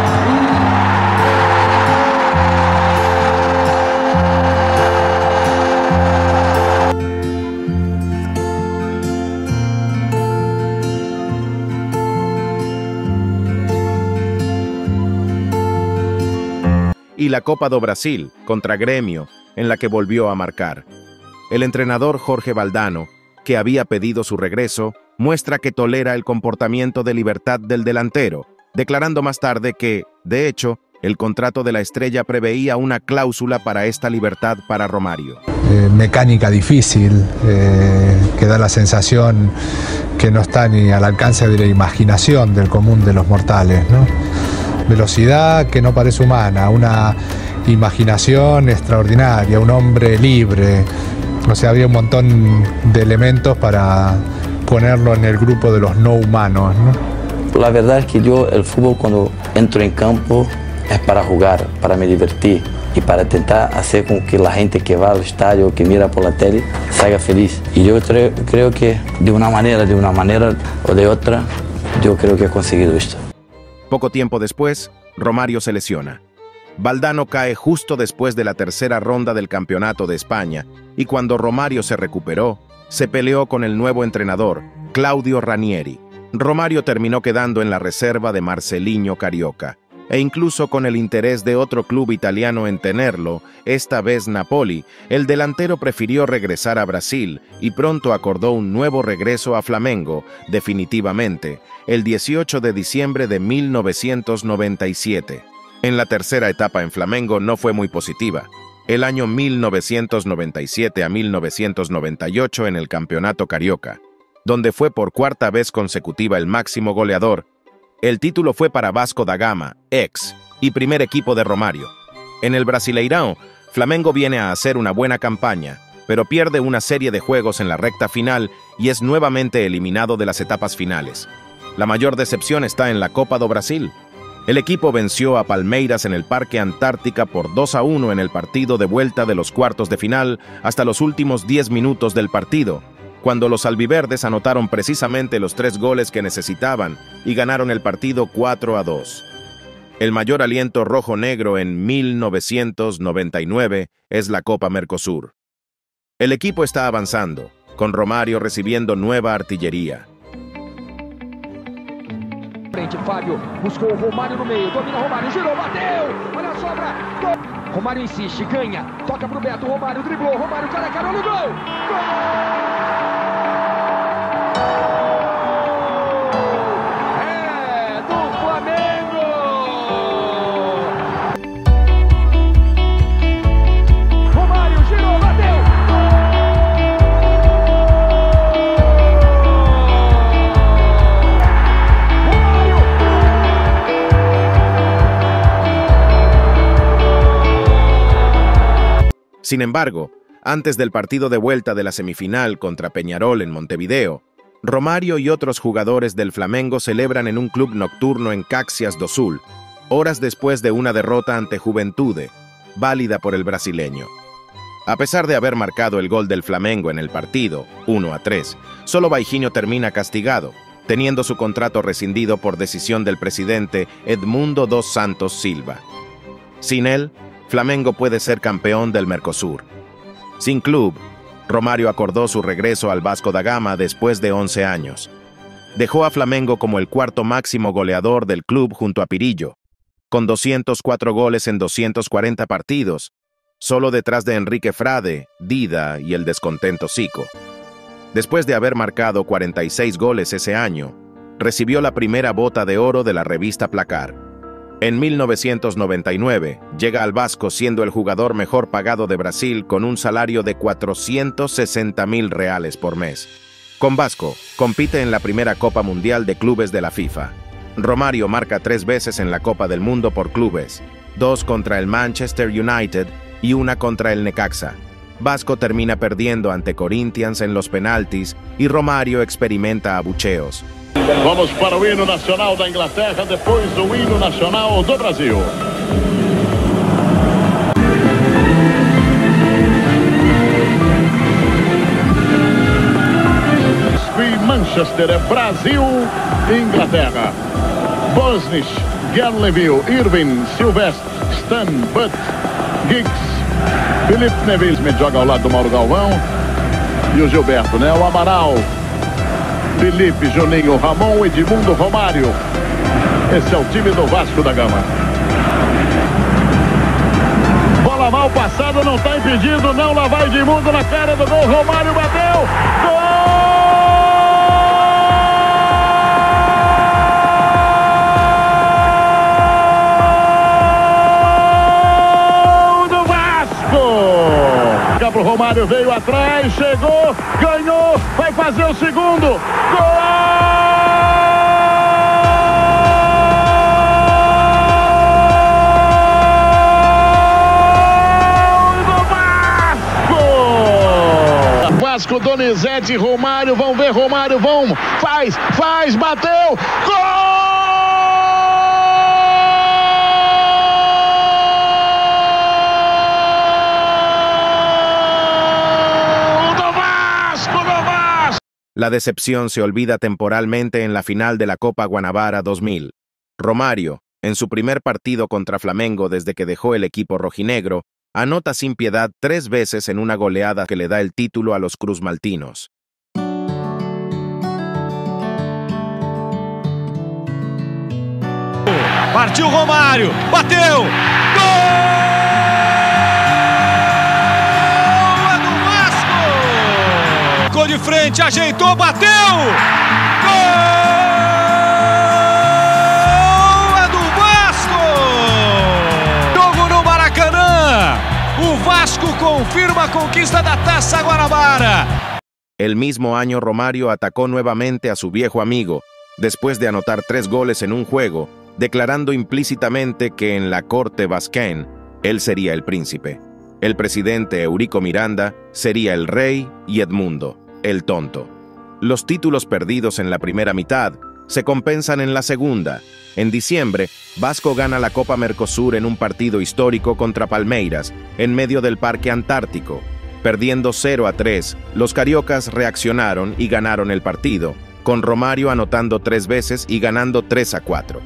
Speaker 5: Y la Copa do Brasil contra Grêmio, en la que volvió a marcar. El entrenador Jorge Valdano, que había pedido su regreso, muestra que tolera el comportamiento de libertad del delantero, declarando más tarde que, de hecho, el contrato de la estrella preveía una cláusula para esta libertad para Romario.
Speaker 18: Eh, mecánica difícil, eh, que da la sensación que no está ni al alcance de la imaginación del común de los mortales, ¿no? Velocidad que no parece humana, una imaginación extraordinaria, un hombre libre. O sea, había un montón de elementos para ponerlo en el grupo de los no humanos, ¿no?
Speaker 13: La verdad es que yo el fútbol cuando entro en campo es para jugar, para me divertir y para intentar hacer con que la gente que va al estadio o que mira por la tele salga feliz. Y yo creo, creo que de una manera, de una manera o de otra, yo creo que he conseguido esto.
Speaker 5: Poco tiempo después, Romario se lesiona. Valdano cae justo después de la tercera ronda del Campeonato de España y cuando Romario se recuperó, se peleó con el nuevo entrenador, Claudio Ranieri. Romario terminó quedando en la reserva de Marcelinho Carioca, e incluso con el interés de otro club italiano en tenerlo, esta vez Napoli, el delantero prefirió regresar a Brasil y pronto acordó un nuevo regreso a Flamengo, definitivamente, el dieciocho de diciembre de mil novecientos noventa y siete. En la tercera etapa en Flamengo no fue muy positiva. El año mil novecientos noventa y siete a mil novecientos noventa y ocho en el Campeonato Carioca, donde fue por cuarta vez consecutiva el máximo goleador. El título fue para Vasco da Gama, ex y primer equipo de Romario. En el Brasileirão, Flamengo viene a hacer una buena campaña, pero pierde una serie de juegos en la recta final y es nuevamente eliminado de las etapas finales. La mayor decepción está en la Copa do Brasil. El equipo venció a Palmeiras en el Parque Antártica por dos a uno en el partido de vuelta de los cuartos de final hasta los últimos diez minutos del partido, cuando los albiverdes anotaron precisamente los tres goles que necesitaban y ganaron el partido cuatro a dos. El mayor aliento rojo-negro en mil novecientos noventa y nueve es la Copa Mercosur. El equipo está avanzando, con Romario recibiendo nueva artillería.
Speaker 2: Frente, Fábio buscou o Romário no meio, domina Romário, girou, bateu, olha a sobra, gol. Romário insiste, ganha, toca pro Beto, Romário driblou, Romário cara a cara no gol, gol! É do Flamengo! Romário girou, bateu,
Speaker 5: Sin embargo, antes del partido de vuelta de la semifinal contra Peñarol en Montevideo, Romario y otros jugadores del Flamengo celebran en un club nocturno en Caxias do Sul, horas después de una derrota ante Juventude, válida por el brasileño. A pesar de haber marcado el gol del Flamengo en el partido, uno a tres, solo Baixinho termina castigado, teniendo su contrato rescindido por decisión del presidente Edmundo dos Santos Silva. Sin él, Flamengo puede ser campeón del Mercosur. Sin club, Romario acordó su regreso al Vasco da Gama después de once años. Dejó a Flamengo como el cuarto máximo goleador del club junto a Pirillo, con doscientos cuatro goles en doscientos cuarenta partidos, solo detrás de Enrique Frade, Dida y el descontento Zico. Después de haber marcado cuarenta y seis goles ese año, recibió la primera bota de oro de la revista Placar. En mil novecientos noventa y nueve, llega al Vasco siendo el jugador mejor pagado de Brasil con un salario de cuatrocientos sesenta mil reales por mes. Con Vasco, compite en la primera Copa Mundial de Clubes de la FIFA. Romario marca tres veces en la Copa del Mundo por clubes, dos contra el Manchester United y una contra el Necaxa. Vasco termina perdiendo ante Corinthians en los penaltis y Romario experimenta abucheos.
Speaker 17: Vamos para o hino nacional da Inglaterra, depois o hino nacional do Brasil. Manchester é Brasil e Inglaterra. Bosnich, Gerleville, Irving, Silvestre, Stan, Butt, Giggs, Felipe Neves me joga ao lado do Mauro Galvão e o Gilberto, né? O Amaral, Felipe, Juninho, Ramon, Edmundo, Romário. Esse é o time do Vasco da Gama. Bola mal passada, não está impedido, não. Lá vai Edmundo na cara do gol. Romário bateu. Gol! Pro Romário, veio atrás, chegou, ganhou, vai fazer o segundo. Gol do Vasco! Vasco, Donizete, Romário, vão ver, Romário, vão, faz, faz, bateu, gol!
Speaker 5: La decepción se olvida temporalmente en la final de la Copa Guanabara dos mil. Romario, en su primer partido contra Flamengo desde que dejó el equipo rojinegro, anota sin piedad tres veces en una goleada que le da el título a los cruzmaltinos.
Speaker 6: Partiu Romário, bateu! Gol! É do Vasco! Ficou de frente, ajeitou, bateu! Gol! É do Vasco! Jogo no Maracanã! O Vasco confirma a conquista da Taça Guanabara.
Speaker 5: El mismo año Romario atacó nuevamente a su viejo amigo, después de anotar tres goles en un juego, declarando implícitamente que en la corte vascaín él sería el príncipe. El presidente Eurico Miranda sería el rey y Edmundo, el tonto. Los títulos perdidos en la primera mitad se compensan en la segunda. En diciembre, Vasco gana la Copa Mercosur en un partido histórico contra Palmeiras, en medio del Parque Antártico. Perdiendo cero a tres, los cariocas reaccionaron y ganaron el partido, con Romario anotando tres veces y ganando tres a cuatro.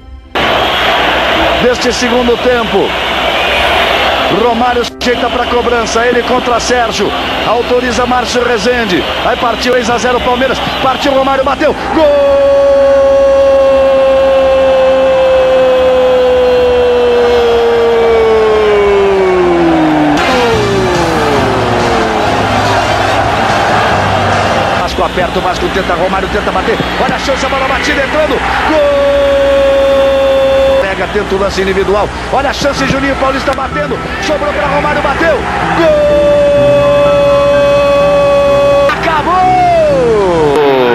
Speaker 1: Deste segundo tempo, Romário ajeita para a cobrança, ele contra Sérgio, autoriza Márcio Rezende, aí partiu três a zero Palmeiras, partiu Romário, bateu, gol! Vasco aperta, o Vasco tenta, Romário tenta bater, olha a chance, a bola batida entrando, gol! Tenta o lance individual, olha a chance, Juninho Paulista batendo, sobrou para Romário, bateu, gol! Acabou!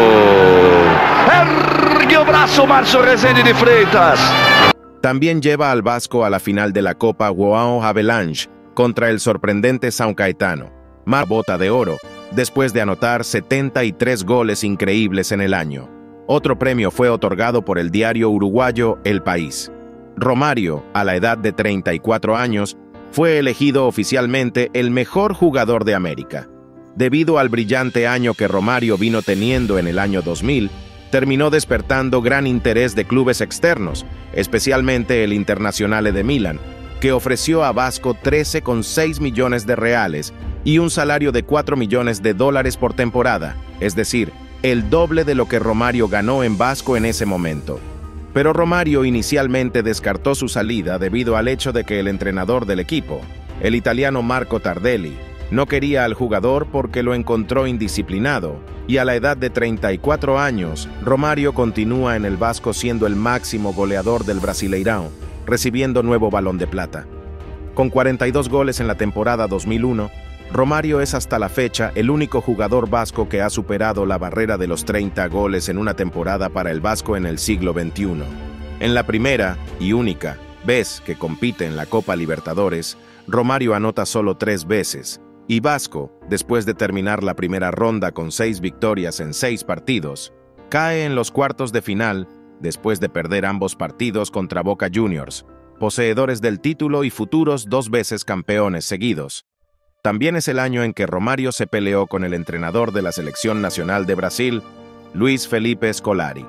Speaker 1: Ergue o braço Márcio Rezende de Freitas.
Speaker 5: También lleva al Vasco a la final de la Copa João Havelange contra el sorprendente São Caetano, más bota de oro, después de anotar setenta y tres goles increíbles en el año. Otro premio fue otorgado por el diario uruguayo El País. Romario, a la edad de treinta y cuatro años, fue elegido oficialmente el mejor jugador de América. Debido al brillante año que Romario vino teniendo en el año dos mil, terminó despertando gran interés de clubes externos, especialmente el Internazionale de Milán, que ofreció a Vasco trece coma seis millones de reales y un salario de cuatro millones de dólares por temporada, es decir, el doble de lo que Romario ganó en Vasco en ese momento. Pero Romario inicialmente descartó su salida debido al hecho de que el entrenador del equipo, el italiano Marco Tardelli, no quería al jugador porque lo encontró indisciplinado, y a la edad de treinta y cuatro años, Romario continúa en el Vasco siendo el máximo goleador del Brasileirão, recibiendo nuevo Balón de Plata. Con cuarenta y dos goles en la temporada dos mil uno, Romario es hasta la fecha el único jugador vasco que ha superado la barrera de los treinta goles en una temporada para el Vasco en el siglo veintiuno. En la primera y única vez que compite en la Copa Libertadores, Romario anota solo tres veces, y Vasco, después de terminar la primera ronda con seis victorias en seis partidos, cae en los cuartos de final después de perder ambos partidos contra Boca Juniors, poseedores del título y futuros dos veces campeones seguidos. También es el año en que Romario se peleó con el entrenador de la Selección Nacional de Brasil, Luis Felipe Scolari.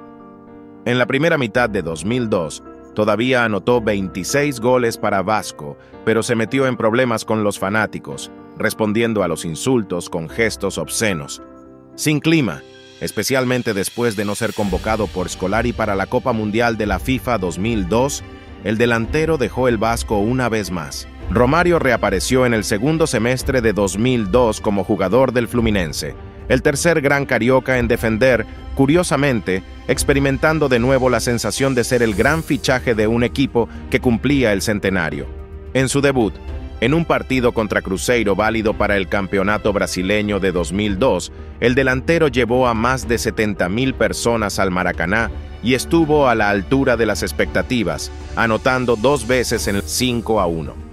Speaker 5: En la primera mitad de dos mil dos, todavía anotó veintiséis goles para Vasco, pero se metió en problemas con los fanáticos, respondiendo a los insultos con gestos obscenos. Sin clima, especialmente después de no ser convocado por Scolari para la Copa Mundial de la FIFA dos mil dos, el delantero dejó el Vasco una vez más. Romario reapareció en el segundo semestre de dos mil dos como jugador del Fluminense, el tercer gran carioca en defender, curiosamente, experimentando de nuevo la sensación de ser el gran fichaje de un equipo que cumplía el centenario. En su debut, en un partido contra Cruzeiro válido para el campeonato brasileño de dos mil dos, el delantero llevó a más de setenta mil personas al Maracaná y estuvo a la altura de las expectativas, anotando dos veces en el cinco a uno.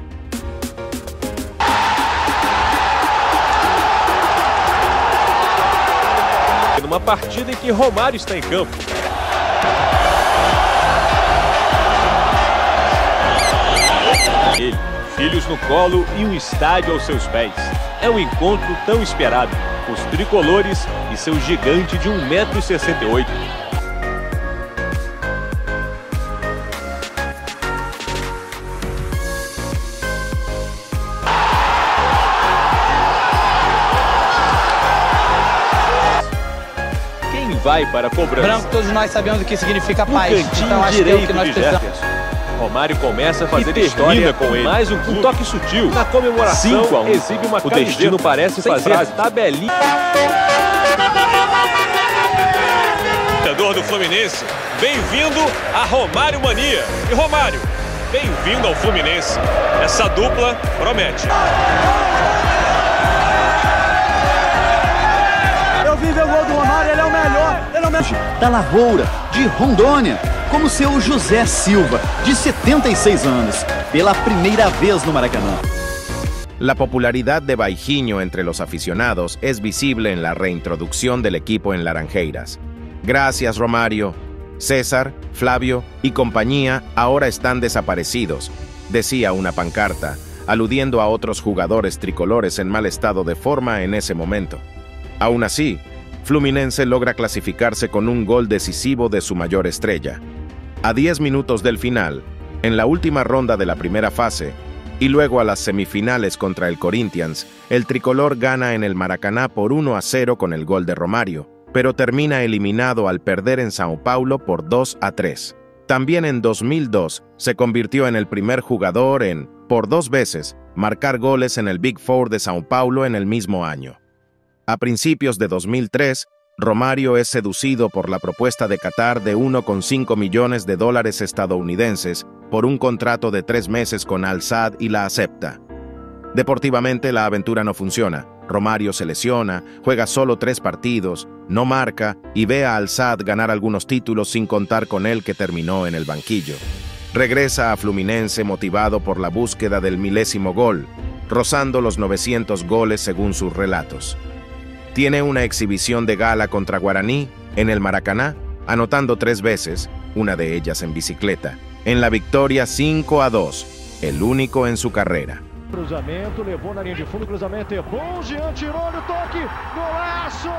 Speaker 19: Numa partida em que Romário está em campo. Ele, filhos no colo e um estádio aos seus pés. É um encontro tão esperado. os tricolores e seu gigante de um metro e sessenta e oito. Quem vai para a cobrança?
Speaker 20: Branco, todos nós sabemos o que significa
Speaker 19: No
Speaker 20: paz.
Speaker 19: cantinho
Speaker 20: Então acho que é o
Speaker 19: direito
Speaker 20: que nós
Speaker 19: de
Speaker 20: precisamos.
Speaker 19: Jefferson. Romário começa a fazer
Speaker 20: E
Speaker 19: história
Speaker 20: termina
Speaker 19: com
Speaker 20: com
Speaker 19: ele.
Speaker 20: ele.
Speaker 19: Mais um, um toque sutil. Na comemoração,
Speaker 20: cinco a um.
Speaker 19: exibe uma
Speaker 20: O
Speaker 19: camiseta.
Speaker 20: destino
Speaker 19: parece
Speaker 20: sem
Speaker 19: fazer
Speaker 20: frase.
Speaker 19: tabelinha. Torcedor do Fluminense, bem-vindo a Romário Mania. E Romário, bem-vindo ao Fluminense. Essa dupla promete.
Speaker 6: Eu vi ver o gol do Romário, ele é o melhor, ele é o melhor. Da Lavoura, de Rondônia, como o seu José Silva, de setenta y seis años, pela primera vez no Maracanã.
Speaker 5: La popularidad de Baijinho entre los aficionados es visible en la reintroducción del equipo en Laranjeiras. Gracias, Romário. César, Flavio y compañía ahora están desaparecidos, decía una pancarta, aludiendo a otros jugadores tricolores en mal estado de forma en ese momento. Aún así, Fluminense logra clasificarse con un gol decisivo de su mayor estrella. A diez minutos del final, en la última ronda de la primera fase, y luego a las semifinales contra el Corinthians, el tricolor gana en el Maracaná por uno a cero con el gol de Romário, pero termina eliminado al perder en Sao Paulo por dos a tres. También en dos mil dos se convirtió en el primer jugador en, por dos veces, marcar goles en el Big Four de Sao Paulo en el mismo año. A principios de dos mil tres, Romário es seducido por la propuesta de Qatar de uno coma cinco millones de dólares estadounidenses por un contrato de tres meses con Al Sadd y la acepta. Deportivamente la aventura no funciona. Romário se lesiona, juega solo tres partidos, no marca y ve a Al Sadd ganar algunos títulos sin contar con él que terminó en el banquillo. Regresa a Fluminense motivado por la búsqueda del milésimo gol, rozando los novecientos goles según sus relatos. Tiene una exhibición de gala contra Guaraní en el Maracaná, anotando tres veces, una de ellas en bicicleta, en la victoria cinco a dos, el único en su carrera.
Speaker 12: Cruzamento, levou na linha de fundo, cruzamento é bom, Jean tirou no toque, golaço!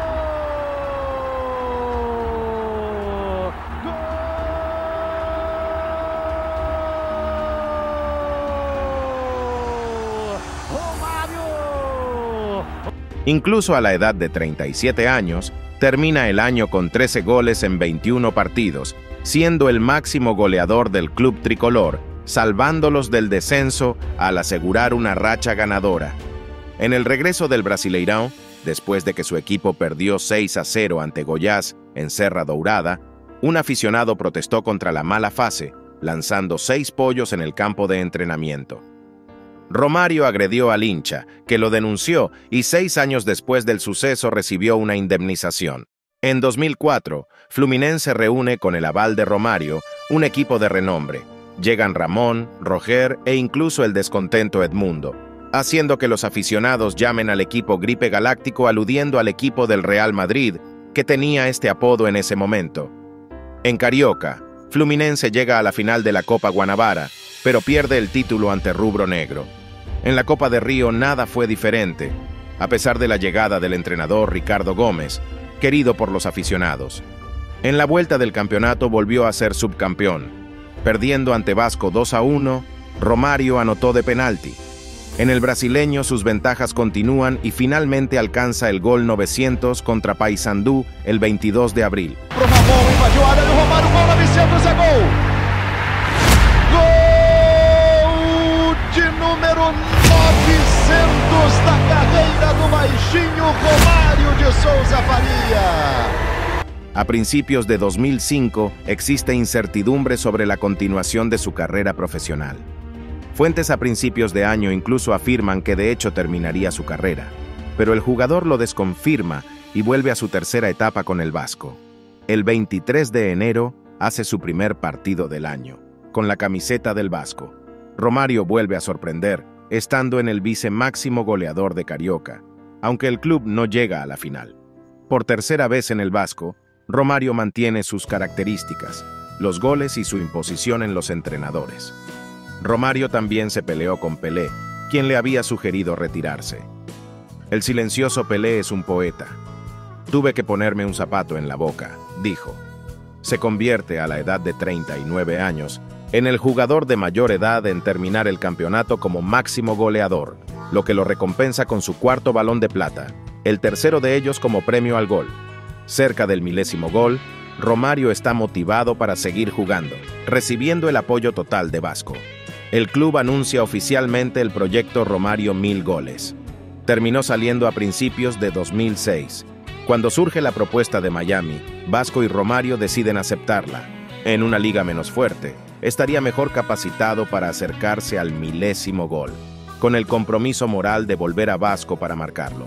Speaker 5: Incluso a la edad de treinta y siete años, termina el año con trece goles en veintiún partidos, siendo el máximo goleador del club tricolor, salvándolos del descenso al asegurar una racha ganadora. En el regreso del Brasileirão, después de que su equipo perdió seis a cero ante Goiás en Serra Dourada, un aficionado protestó contra la mala fase, lanzando seis pollos en el campo de entrenamiento. Romário agredió al hincha, que lo denunció y seis años después del suceso recibió una indemnización. En dos mil cuatro, Fluminense reúne con el aval de Romário un equipo de renombre. Llegan Ramón, Roger e incluso el descontento Edmundo, haciendo que los aficionados llamen al equipo Gripe Galáctico aludiendo al equipo del Real Madrid, que tenía este apodo en ese momento. En Carioca, Fluminense llega a la final de la Copa Guanabara, pero pierde el título ante Rubro Negro. En la Copa de Río nada fue diferente, a pesar de la llegada del entrenador Ricardo Gómez, querido por los aficionados. En la vuelta del campeonato volvió a ser subcampeón. Perdiendo ante Vasco dos a uno, Romário anotó de penalti. En el brasileño sus ventajas continúan y finalmente alcanza el gol novecientos contra Paysandú el veintidós de abril.
Speaker 1: Pro Ramon, invadiu a área do Romário, gol novecientos, é gol! Gol de número novecentos da carreira do baixinho Romário de Souza Faria.
Speaker 5: A principios de dos mil cinco existe incertidumbre sobre la continuación de su carrera profesional. Fuentes a principios de año incluso afirman que de hecho terminaría su carrera, pero el jugador lo desconfirma y vuelve a su tercera etapa con el Vasco. El veintitrés de enero hace su primer partido del año, con la camiseta del Vasco. Romário vuelve a sorprender, estando en el vice máximo goleador de Carioca, aunque el club no llega a la final. Por tercera vez en el Vasco, Romário mantiene sus características, los goles y su imposición en los entrenadores. Romário también se peleó con Pelé, quien le había sugerido retirarse. El silencioso Pelé es un poeta. Tuve que ponerme un zapato en la boca, dijo. Se convierte a la edad de treinta y nueve años en el jugador de mayor edad en terminar el campeonato como máximo goleador, lo que lo recompensa con su cuarto Balón de Plata, el tercero de ellos como premio al gol. Cerca del milésimo gol, Romario está motivado para seguir jugando, recibiendo el apoyo total de Vasco. El club anuncia oficialmente el proyecto Romario Mil Goles. Terminó saliendo a principios de dos mil seis. Cuando surge la propuesta de Miami, Vasco y Romario deciden aceptarla. En una liga menos fuerte, estaría mejor capacitado para acercarse al milésimo gol, con el compromiso moral de volver a Vasco para marcarlo.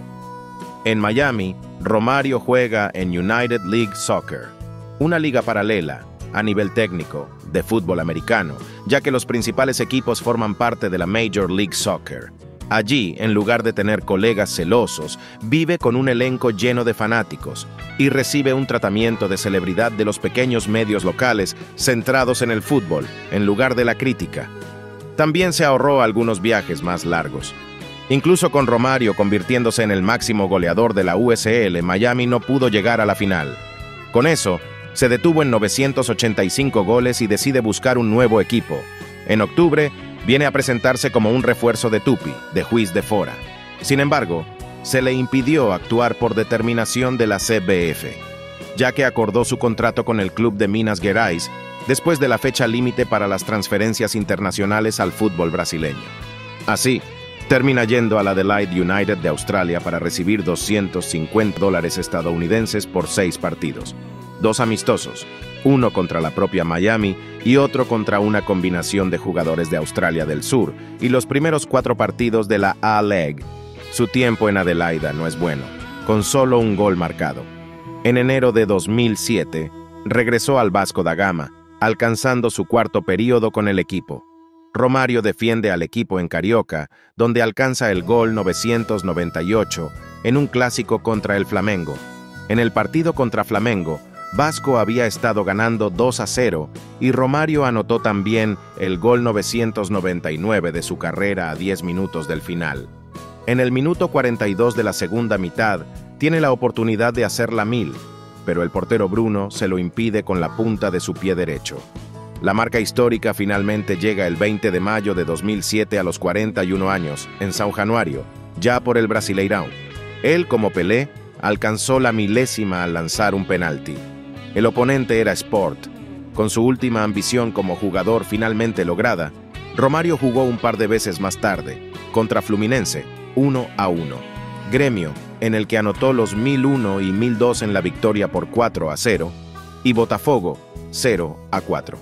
Speaker 5: En Miami, Romario juega en United League Soccer, una liga paralela, a nivel técnico, de fútbol americano, ya que los principales equipos forman parte de la Major League Soccer. Allí, en lugar de tener colegas celosos, vive con un elenco lleno de fanáticos y recibe un tratamiento de celebridad de los pequeños medios locales centrados en el fútbol, en lugar de la crítica. También se ahorró algunos viajes más largos. Incluso con Romario convirtiéndose en el máximo goleador de la U S L, Miami no pudo llegar a la final. Con eso, se detuvo en novecientos ochenta y cinco goles y decide buscar un nuevo equipo. En octubre, viene a presentarse como un refuerzo de Tupi, de Juiz de Fora. Sin embargo, se le impidió actuar por determinación de la C B F, ya que acordó su contrato con el club de Minas Gerais después de la fecha límite para las transferencias internacionales al fútbol brasileño. Así, termina yendo al Adelaide United de Australia para recibir doscientos cincuenta dólares estadounidenses por seis partidos, dos amistosos, uno contra la propia Miami y otro contra una combinación de jugadores de Australia del Sur, y los primeros cuatro partidos de la A-League. Su tiempo en Adelaida no es bueno, con solo un gol marcado. En enero de dos mil siete, regresó al Vasco da Gama, alcanzando su cuarto período con el equipo. Romario defiende al equipo en Carioca, donde alcanza el gol novecientos noventa y ocho en un clásico contra el Flamengo. En el partido contra Flamengo, Vasco había estado ganando dos a cero y Romario anotó también el gol novecientos noventa y nueve de su carrera a diez minutos del final. En el minuto cuarenta y dos de la segunda mitad, tiene la oportunidad de hacer la mil, pero el portero Bruno se lo impide con la punta de su pie derecho. La marca histórica finalmente llega el veinte de mayo de dos mil siete a los cuarenta y uno años, en São Januário, ya por el Brasileirão. Él, como Pelé, alcanzó la milésima al lanzar un penalti. El oponente era Sport. Con su última ambición como jugador finalmente lograda, Romario jugó un par de veces más tarde, contra Fluminense, uno a uno. Gremio, en el que anotó los mil uno y mil dos en la victoria por cuatro a cero, y Botafogo, cero a cuatro.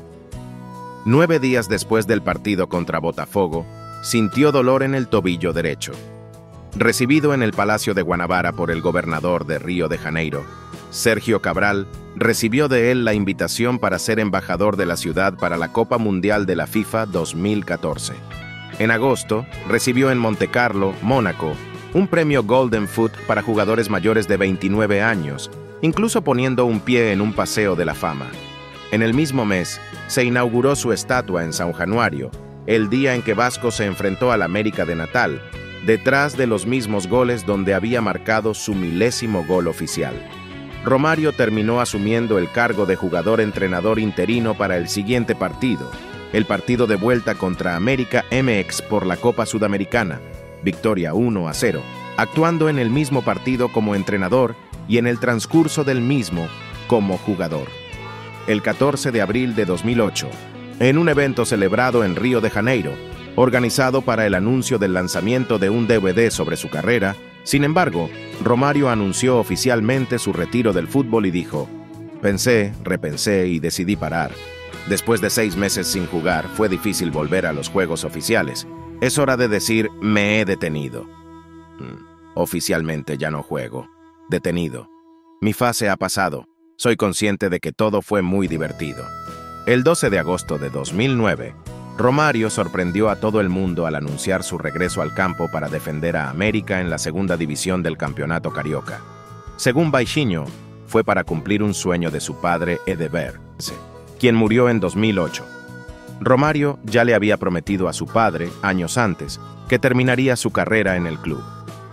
Speaker 5: Nueve días después del partido contra Botafogo, sintió dolor en el tobillo derecho. Recibido en el Palacio de Guanabara por el gobernador de Río de Janeiro, Sergio Cabral, recibió de él la invitación para ser embajador de la ciudad para la Copa Mundial de la FIFA dos mil catorce. En agosto, recibió en Montecarlo, Mónaco, un premio Golden Foot para jugadores mayores de veintinueve años, incluso poniendo un pie en un paseo de la fama. En el mismo mes, se inauguró su estatua en São Januário, el día en que Vasco se enfrentó al América de Natal, detrás de los mismos goles donde había marcado su milésimo gol oficial. Romario terminó asumiendo el cargo de jugador-entrenador interino para el siguiente partido, el partido de vuelta contra América M X por la Copa Sudamericana, victoria uno a cero, actuando en el mismo partido como entrenador y en el transcurso del mismo como jugador. El catorce de abril de dos mil ocho, en un evento celebrado en Río de Janeiro, organizado para el anuncio del lanzamiento de un D V D sobre su carrera, sin embargo, Romario anunció oficialmente su retiro del fútbol y dijo: «Pensé, repensé y decidí parar. Después de seis meses sin jugar, fue difícil volver a los juegos oficiales. Es hora de decir, me he detenido. Mm, oficialmente ya no juego. Detenido. Mi fase ha pasado. Soy consciente de que todo fue muy divertido». El doce de agosto de dos mil nueve, Romario sorprendió a todo el mundo al anunciar su regreso al campo para defender a América en la segunda división del campeonato carioca. Según Baixinho, fue para cumplir un sueño de su padre Edeber, quien murió en dos mil ocho. Romario ya le había prometido a su padre, años antes, que terminaría su carrera en el club.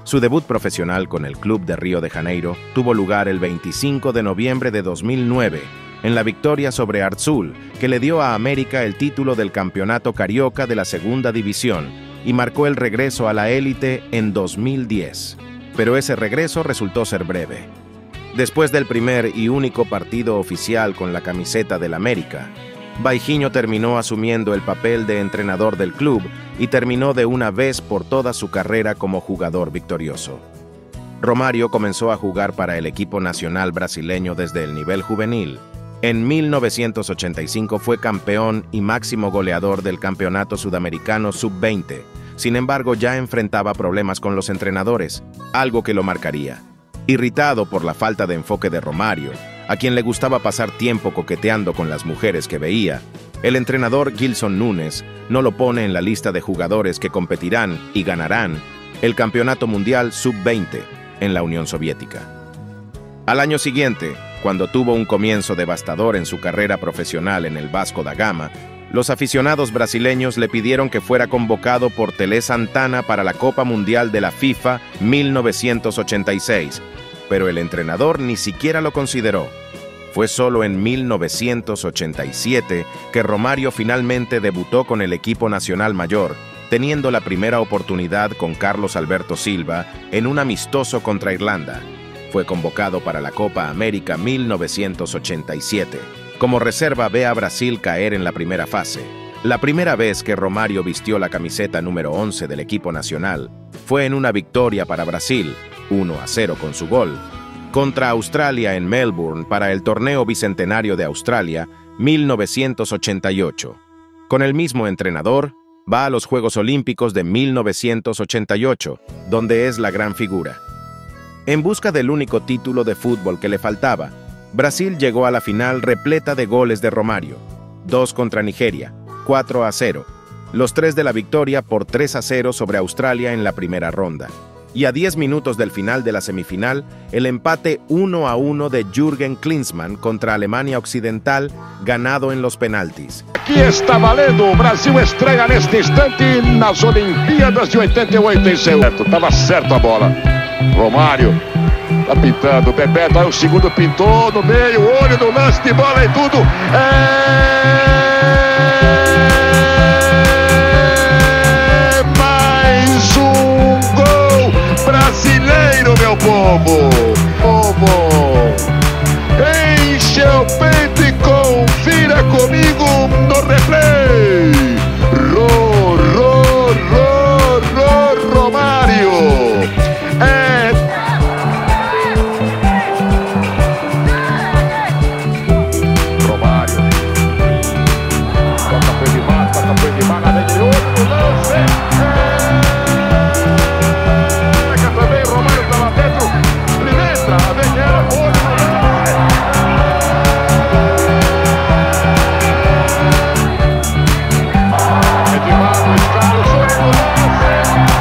Speaker 5: Su debut profesional con el club de Río de Janeiro tuvo lugar el veinticinco de noviembre de dos mil nueve, en la victoria sobre Arzul, que le dio a América el título del Campeonato Carioca de la Segunda División y marcó el regreso a la élite en dos mil diez. Pero ese regreso resultó ser breve. Después del primer y único partido oficial con la camiseta del América, Baixinho terminó asumiendo el papel de entrenador del club y terminó de una vez por todas su carrera como jugador victorioso. Romário comenzó a jugar para el equipo nacional brasileño desde el nivel juvenil. En mil novecientos ochenta y cinco fue campeón y máximo goleador del Campeonato Sudamericano sub veinte. Sin embargo, ya enfrentaba problemas con los entrenadores, algo que lo marcaría. Irritado por la falta de enfoque de Romário, a quien le gustaba pasar tiempo coqueteando con las mujeres que veía, el entrenador Gilson Nunes no lo pone en la lista de jugadores que competirán y ganarán el Campeonato Mundial sub veinte en la Unión Soviética. Al año siguiente, cuando tuvo un comienzo devastador en su carrera profesional en el Vasco da Gama, los aficionados brasileños le pidieron que fuera convocado por Tele Santana para la Copa Mundial de la FIFA mil novecientos ochenta y seis, pero el entrenador ni siquiera lo consideró. Fue solo en mil novecientos ochenta y siete que Romário finalmente debutó con el equipo nacional mayor, teniendo la primera oportunidad con Carlos Alberto Silva en un amistoso contra Irlanda. Fue convocado para la Copa América mil novecientos ochenta y siete. Como reserva ve a Brasil caer en la primera fase. La primera vez que Romário vistió la camiseta número once del equipo nacional fue en una victoria para Brasil, uno a cero con su gol, contra Australia en Melbourne para el Torneo Bicentenario de Australia mil novecientos ochenta y ocho. Con el mismo entrenador, va a los Juegos Olímpicos de mil novecientos ochenta y ocho, donde es la gran figura. En busca del único título de fútbol que le faltaba, Brasil llegó a la final repleta de goles de Romário, dos contra Nigeria, cuatro a cero, los tres de la victoria por tres a cero sobre Australia en la primera ronda. Y a diez minutos del final de la semifinal, el empate uno a uno de Jürgen Klinsmann contra Alemania Occidental, ganado en los penaltis.
Speaker 17: Aqui está valendo, o Brasil estreia neste instante nas Olimpíadas de oitenta e oito em Seul. Tava certo a bola. Romário tá pintando, Bebeto, aí o segundo pintou no meio, olho no lance de bola e tudo. É mais um gol brasileiro, meu povo. Povo, enche o peito e confira comigo no replay. Ro, ro, ro, ro, Romário. É Romário. Toca foi de mar, toca foi de mar, nada de olho no lance. É também, Romário tá lá dentro. Pimentra, a vez que era olho no lance. É de mar, o Carlos, olho no lance.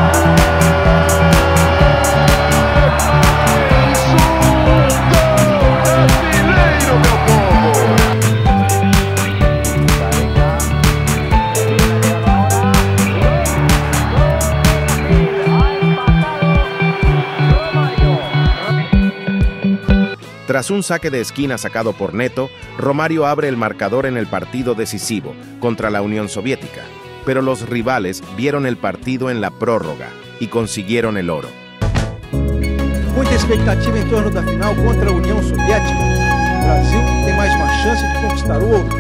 Speaker 5: Tras un saque de esquina sacado por Neto, Romário abre el marcador en el partido decisivo contra la Unión Soviética, pero los rivales vieron el partido en la prórroga y consiguieron el oro.
Speaker 21: Muita expectativa em torno da final contra a União Soviética. O Brasil tem mais uma chance de conquistar o ouro.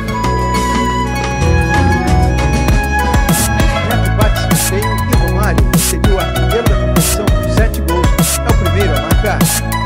Speaker 21: Neto bate escanteio e Romário, que seria o artilheiro da competição com sete gols, é o primeiro a marcar.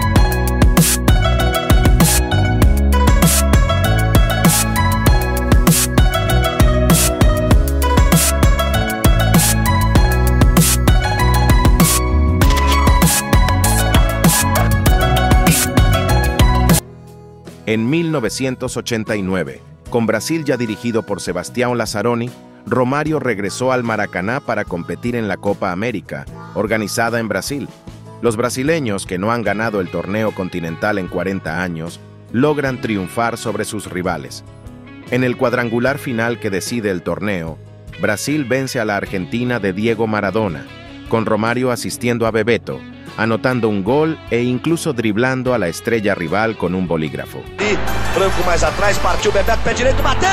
Speaker 5: En mil novecientos ochenta y nueve, con Brasil ya dirigido por Sebastião Lazzaroni, Romário regresó al Maracaná para competir en la Copa América, organizada en Brasil. Los brasileños, que no han ganado el torneo continental en cuarenta años, logran triunfar sobre sus rivales. En el cuadrangular final que decide el torneo, Brasil vence a la Argentina de Diego Maradona, con Romário asistiendo a Bebeto, anotando um gol e incluso driblando a la estrella rival con un bolígrafo.
Speaker 1: Branco mais atrás, partiu Bebeto, pé direito, bateu!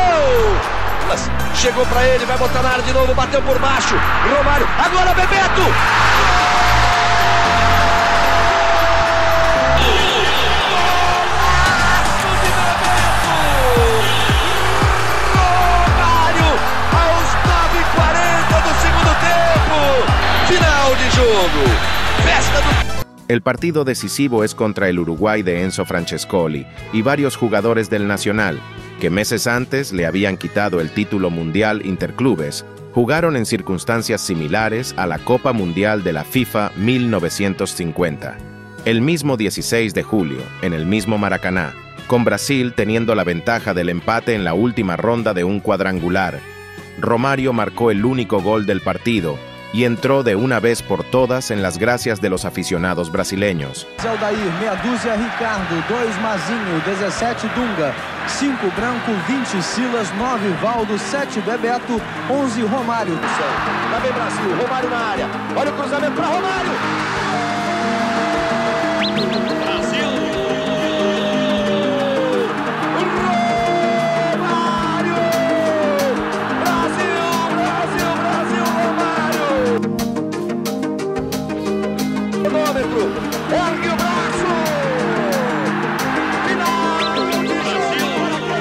Speaker 1: Chegou para ele, vai botar na área de novo, bateu por baixo. Romário, agora Bebeto! Romário, aos nove e quarenta do segundo tempo. Final de jogo. Festa do...
Speaker 5: El partido decisivo es contra el Uruguay de Enzo Francescoli y varios jugadores del Nacional, que meses antes le habían quitado el título mundial interclubes, jugaron en circunstancias similares a la Copa Mundial de la FIFA mil novecientos cincuenta. El mismo dieciséis de julio, en el mismo Maracaná, con Brasil teniendo la ventaja del empate en la última ronda de un cuadrangular. Romário marcó el único gol del partido y entró de una vez por todas en las gracias de los aficionados brasileños.
Speaker 21: Aldair, meia dúzia Ricardo, dois Mazinho, dezessete Dunga, cinco Branco, vinte Silas, nove Valdo, sete Bebeto, onze Romário.
Speaker 1: Lá vem Brasil, Romário na área, olha o cruzamento para Romário! Ergue o braço! Final de jogo!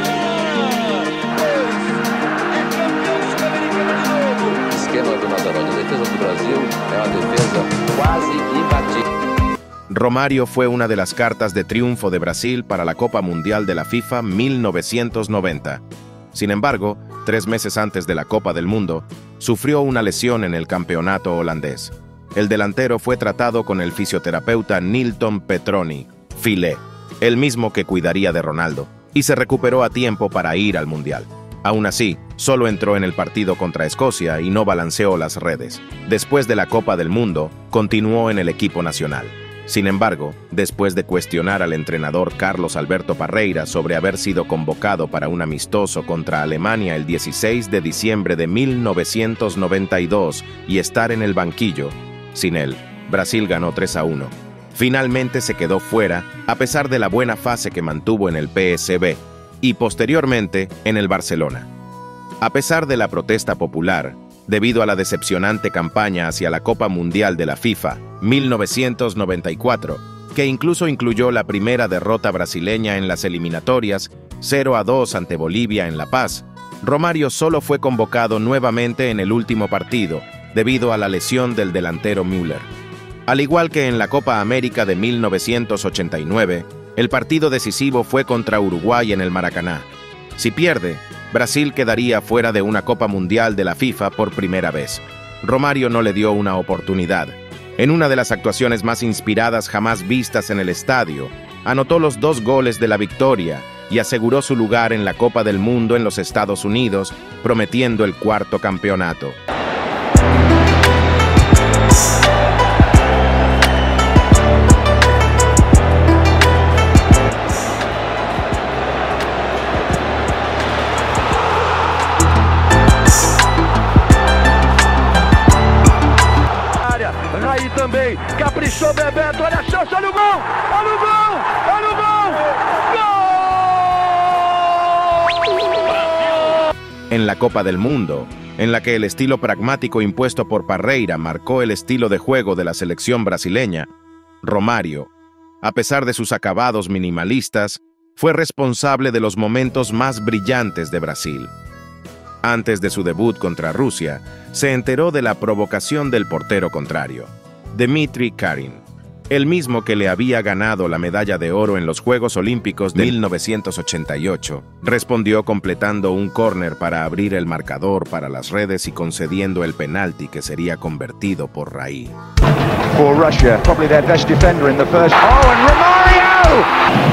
Speaker 1: É campeão sul-americano de novo!
Speaker 3: O esquema do Nazaré de defesa do Brasil é uma defesa quase imbatível.
Speaker 5: Romário fue una de las cartas de triunfo de Brasil para la Copa Mundial de la FIFA mil novecientos noventa. Sin embargo, tres meses antes de la Copa del Mundo, sufrió una lesión en el campeonato holandés. El delantero fue tratado con el fisioterapeuta Nilton Petroni, Filé, el mismo que cuidaría de Ronaldo, y se recuperó a tiempo para ir al Mundial. Aún así, solo entró en el partido contra Escocia y no balanceó las redes. Después de la Copa del Mundo, continuó en el equipo nacional. Sin embargo, después de cuestionar al entrenador Carlos Alberto Parreira sobre haber sido convocado para un amistoso contra Alemania el dieciséis de diciembre de mil novecientos noventa y dos y estar en el banquillo, sin él, Brasil ganó tres a uno. Finalmente se quedó fuera, a pesar de la buena fase que mantuvo en el P S V y posteriormente en el Barcelona. A pesar de la protesta popular, debido a la decepcionante campaña hacia la Copa Mundial de la FIFA mil novecientos noventa y cuatro, que incluso incluyó la primera derrota brasileña en las eliminatorias, cero a dos ante Bolivia en La Paz, Romário solo fue convocado nuevamente en el último partido, debido a la lesión del delantero Müller. Al igual que en la Copa América de mil novecientos ochenta y nueve, el partido decisivo fue contra Uruguay en el Maracaná. Si pierde, Brasil quedaría fuera de una Copa Mundial de la FIFA por primera vez. Romário no le dio una oportunidad. En una de las actuaciones más inspiradas jamás vistas en el estadio, anotó los dos goles de la victoria y aseguró su lugar en la Copa del Mundo en los Estados Unidos, prometiendo el cuarto campeonato.
Speaker 1: Aí também, caprichou Bebeto, olha a chance, olha o gol! Olha o gol! Olha o gol! ¡Gol!
Speaker 5: En la Copa del Mundo, en la que el estilo pragmático impuesto por Parreira marcó el estilo de juego de la selección brasileña, Romário, a pesar de sus acabados minimalistas, fue responsable de los momentos más brillantes de Brasil. Antes de su debut contra Rusia, se enteró de la provocación del portero contrario, Dmitry Karin, el mismo que le había ganado la medalla de oro en los Juegos Olímpicos de mil novecientos ochenta y ocho. Respondió completando un córner para abrir el marcador para las redes y concediendo el penalti que sería convertido por Raí.
Speaker 2: For Russia, probably their best defender in the first. Oh, and Romário!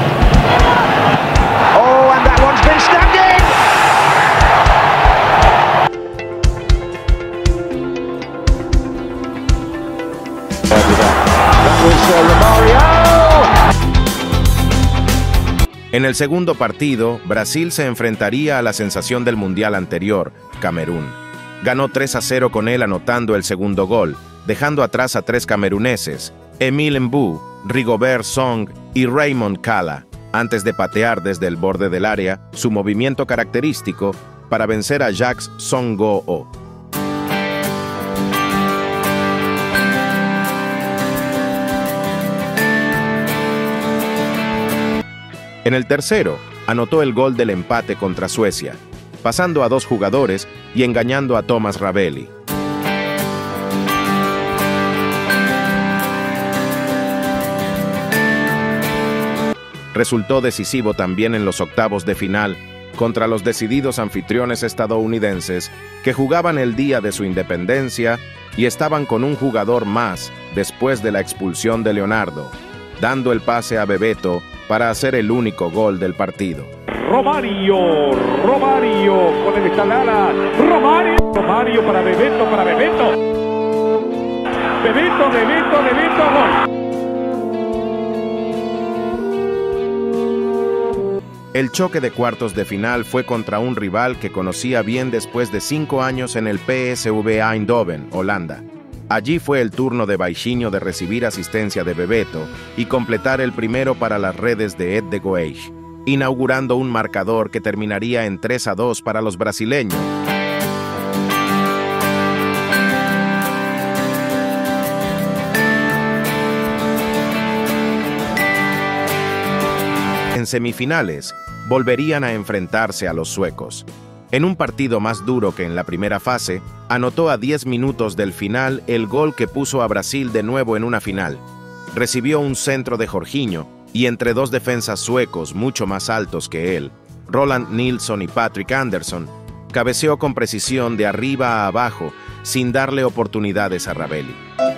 Speaker 2: Oh, and that one's been standing!
Speaker 5: En el segundo partido, Brasil se enfrentaría a la sensación del mundial anterior, Camerún. Ganó tres a cero con él anotando el segundo gol, dejando atrás a tres cameruneses, Emile Mbu, Rigobert Song y Raymond Kala, antes de patear desde el borde del área su movimiento característico para vencer a Jacques Songo-o. En el tercero, anotó el gol del empate contra Suecia, pasando a dos jugadores y engañando a Thomas Ravelli. Resultó decisivo también en los octavos de final contra los decididos anfitriones estadounidenses que jugaban el día de su independencia y estaban con un jugador más después de la expulsión de Leonardo, dando el pase a Bebeto para hacer el único gol del partido.
Speaker 4: Romario, Romario, con el Estalala, Romario, Romario para Bebeto, para Bebeto. Bebeto, Bebeto, Bebeto, gol.
Speaker 5: El choque de cuartos de final fue contra un rival que conocía bien después de cinco años en el P S V Eindhoven, Holanda. Allí fue el turno de Baixinho de recibir asistencia de Bebeto y completar el primero para las redes de Ed de Goiás, inaugurando un marcador que terminaría en tres a dos para los brasileños. En semifinales, volverían a enfrentarse a los suecos. En un partido más duro que en la primera fase, anotó a diez minutos del final el gol que puso a Brasil de nuevo en una final. Recibió un centro de Jorginho y entre dos defensas suecos mucho más altos que él, Roland Nilsson y Patrick Andersson, cabeceó con precisión de arriba a abajo sin darle oportunidades a Ravelli.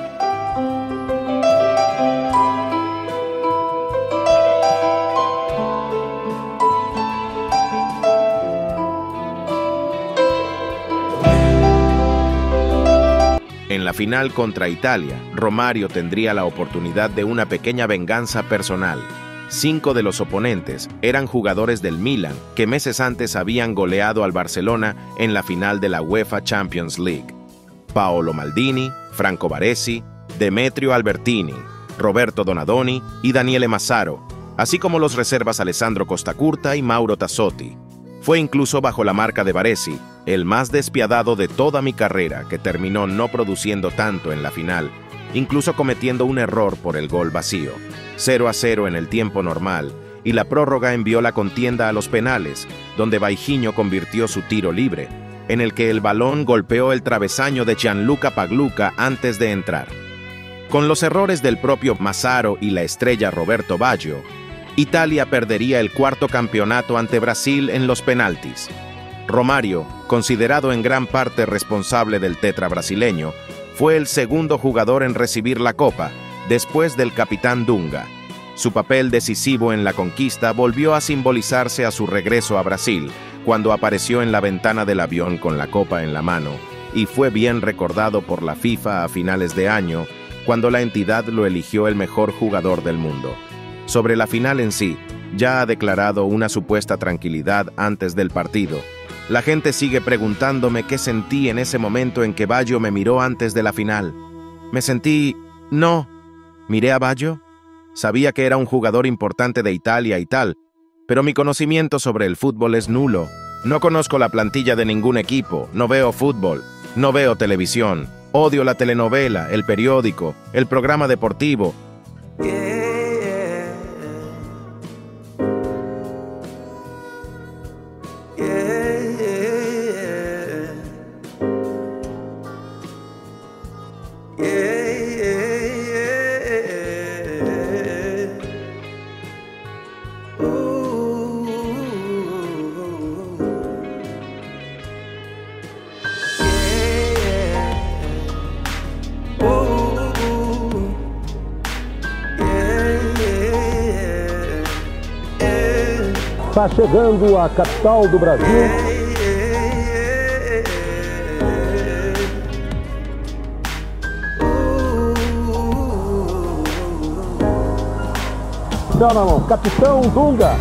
Speaker 5: En la final contra Italia, Romario tendría la oportunidad de una pequeña venganza personal. Cinco de los oponentes eran jugadores del Milan que meses antes habían goleado al Barcelona en la final de la UEFA Champions League. Paolo Maldini, Franco Baresi, Demetrio Albertini, Roberto Donadoni y Daniele Massaro, así como los reservas Alessandro Costacurta y Mauro Tassotti. Fue incluso bajo la marca de Baresi, el más despiadado de toda mi carrera, que terminó no produciendo tanto en la final, incluso cometiendo un error por el gol vacío. cero a cero en el tiempo normal, y la prórroga envió la contienda a los penales, donde Baixinho convirtió su tiro libre, en el que el balón golpeó el travesaño de Gianluca Pagluca antes de entrar. Con los errores del propio Massaro y la estrella Roberto Baggio, Italia perdería el cuarto campeonato ante Brasil en los penaltis. Romario, considerado en gran parte responsable del tetra brasileño, fue el segundo jugador en recibir la copa, después del capitán Dunga. Su papel decisivo en la conquista volvió a simbolizarse a su regreso a Brasil, cuando apareció en la ventana del avión con la copa en la mano, y fue bien recordado por la FIFA a finales de año, cuando la entidad lo eligió el mejor jugador del mundo. Sobre la final en sí, ya ha declarado una supuesta tranquilidad antes del partido. La gente sigue preguntándome qué sentí en ese momento en que Baggio me miró antes de la final. Me sentí... no. ¿Miré a Baggio? Sabía que era un jugador importante de Italia y tal, pero mi conocimiento sobre el fútbol es nulo. No conozco la plantilla de ningún equipo, no veo fútbol, no veo televisión, odio la telenovela, el periódico, el programa deportivo.
Speaker 12: Está chegando a capital do Brasil. Não, não, não. Capitão Dunga.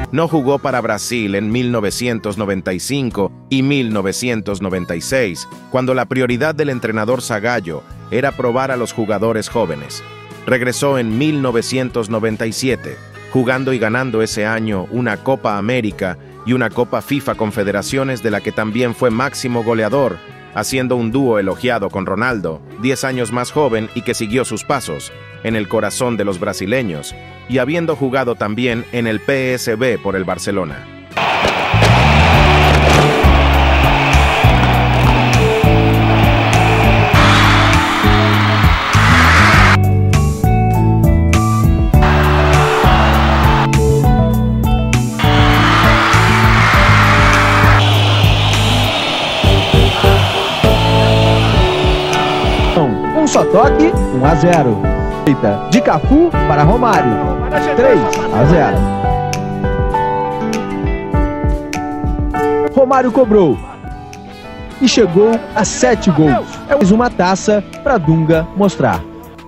Speaker 5: No jugó para Brasil en mil novecientos noventa y cinco y mil novecientos noventa y seis, cuando la prioridad del entrenador Zagallo era probar a los jugadores jóvenes. Regresó en mil novecientos noventa y siete, jugando y ganando ese año una Copa América y una Copa FIFA Confederaciones, de la que también fue máximo goleador, haciendo un dúo elogiado con Ronaldo, diez años más joven y que siguió sus pasos en el corazón de los brasileños, y habiendo jugado también en el P S V por el Barcelona.
Speaker 21: Um só toque, um a zero. De Cafu para Romário, três a zero. Romário cobrou e chegou a sete gols. É mais uma taça para Dunga mostrar.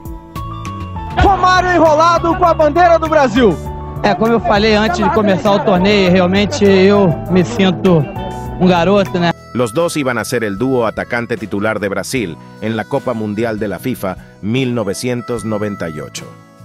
Speaker 21: Romário enrolado com a bandeira do Brasil.
Speaker 20: É, como eu falei antes de começar o torneio, realmente eu me sinto um garoto, né?
Speaker 5: Los dos iban a ser el dúo atacante titular de Brasil en la Copa Mundial de la FIFA mil novecientos noventa y ocho.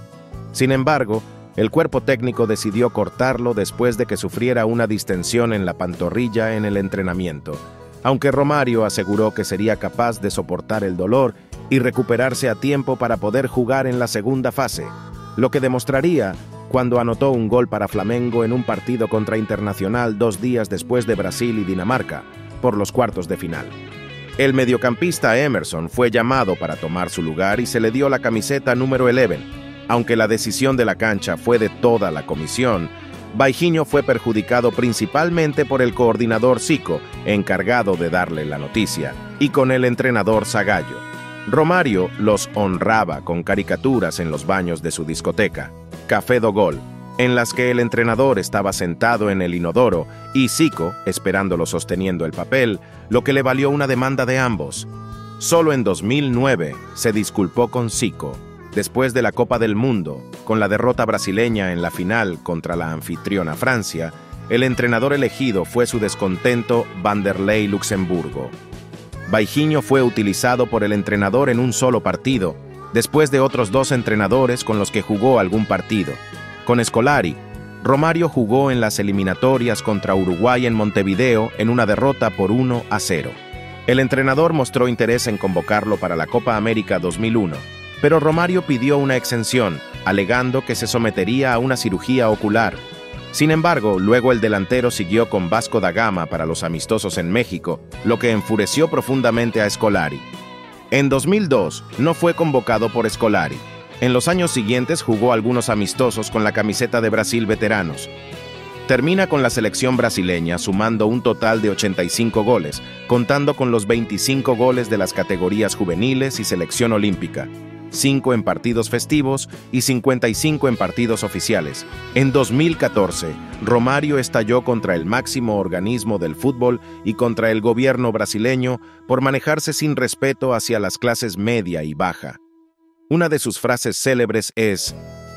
Speaker 5: Sin embargo, el cuerpo técnico decidió cortarlo después de que sufriera una distensión en la pantorrilla en el entrenamiento, aunque Romário aseguró que sería capaz de soportar el dolor y recuperarse a tiempo para poder jugar en la segunda fase, lo que demostraría cuando anotó un gol para Flamengo en un partido contra Internacional dos días después de Brasil y Dinamarca, por los cuartos de final. El mediocampista Emerson fue llamado para tomar su lugar y se le dio la camiseta número once. Aunque la decisión de la cancha fue de toda la comisión, Baixinho fue perjudicado principalmente por el coordinador Zico, encargado de darle la noticia, y con el entrenador Zagallo. Romário los honraba con caricaturas en los baños de su discoteca, Café do Gol, en las que el entrenador estaba sentado en el inodoro y Zico esperándolo sosteniendo el papel, lo que le valió una demanda de ambos. Solo en dos mil nueve se disculpó con Zico, después de la Copa del Mundo, con la derrota brasileña en la final contra la anfitriona Francia. El entrenador elegido fue su descontento Vanderlei Luxemburgo. Baixinho fue utilizado por el entrenador en un solo partido, después de otros dos entrenadores con los que jugó algún partido. Con Scolari, Romário jugó en las eliminatorias contra Uruguay en Montevideo en una derrota por uno a cero. El entrenador mostró interés en convocarlo para la Copa América dos mil uno, pero Romário pidió una exención, alegando que se sometería a una cirugía ocular. Sin embargo, luego el delantero siguió con Vasco da Gama para los amistosos en México, lo que enfureció profundamente a Scolari. En dos mil dos no fue convocado por Scolari. En los años siguientes jugó algunos amistosos con la camiseta de Brasil veteranos. Termina con la selección brasileña sumando un total de ochenta y cinco goles, contando con los veinticinco goles de las categorías juveniles y selección olímpica, cinco en partidos festivos y cincuenta y cinco en partidos oficiales. En dos mil catorce, Romário estalló contra el máximo organismo del fútbol y contra el gobierno brasileño por manejarse sin respeto hacia las clases media y baja. Una de sus frases célebres es: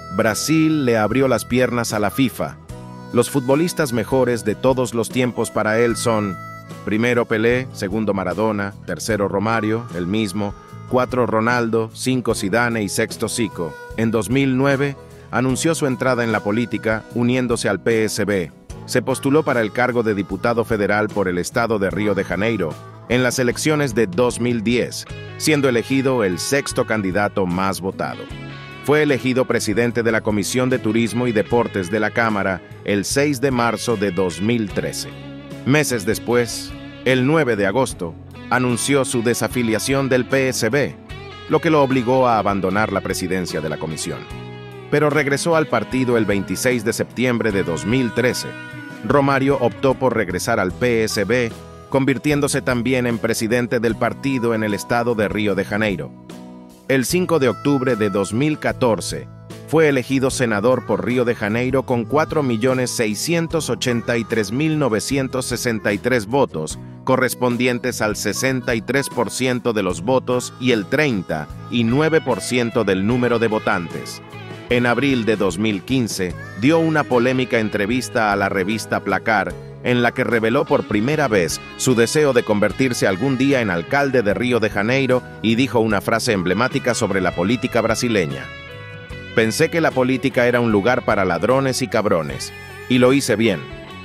Speaker 5: Brasil le abrió las piernas a la FIFA. Los futbolistas mejores de todos los tiempos para él son primero Pelé, segundo Maradona, tercero Romário, el mismo, cuatro Ronaldo, cinco Zidane y sexto Zico. En dos mil nueve anunció su entrada en la política uniéndose al P S V. Se postuló para el cargo de diputado federal por el estado de Río de Janeiro en las elecciones de dos mil diez, siendo elegido el sexto candidato más votado. Fue elegido presidente de la Comisión de Turismo y Deportes de la Cámara el seis de marzo de dos mil trece. Meses después, el nueve de agosto, anunció su desafiliación del P S V, lo que lo obligó a abandonar la presidencia de la comisión. Pero regresó al partido el veintiséis de septiembre de dos mil trece. Romário optó por regresar al P S V, convirtiéndose también en presidente del partido en el estado de Río de Janeiro. El cinco de octubre de dos mil catorce, fue elegido senador por Río de Janeiro con cuatro millones seiscientos ochenta y tres mil novecientos sesenta y tres votos, correspondientes al sesenta y tres por ciento de los votos y el treinta y nueve por ciento del número de votantes. En abril de dos mil quince, dio una polémica entrevista a la revista Placar, en la que reveló por primera vez su deseo de convertirse algún día en alcalde de Río de Janeiro y dijo una frase emblemática sobre la política brasileña. Pensé que la política era un lugar para ladrones y cabrones, y lo hice bien.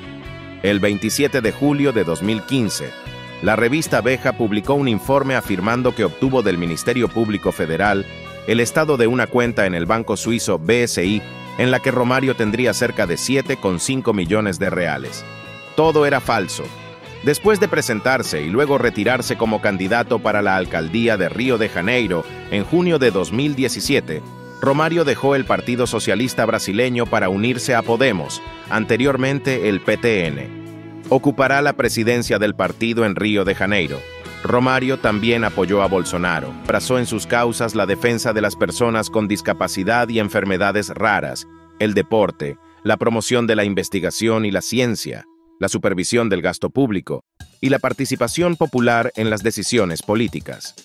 Speaker 5: El veintisiete de julio de dos mil quince, la revista Veja publicó un informe afirmando que obtuvo del Ministerio Público Federal el estado de una cuenta en el banco suizo B S I, en la que Romario tendría cerca de siete coma cinco millones de reales. Todo era falso. Después de presentarse y luego retirarse como candidato para la alcaldía de Río de Janeiro en junio de dos mil diecisiete, Romario dejó el Partido Socialista Brasileño para unirse a Podemos, anteriormente el P T N. Ocupará la presidencia del partido en Río de Janeiro. Romario también apoyó a Bolsonaro. Abrazó en sus causas la defensa de las personas con discapacidad y enfermedades raras, el deporte, la promoción de la investigación y la ciencia, la supervisión del gasto público y la participación popular en las decisiones políticas.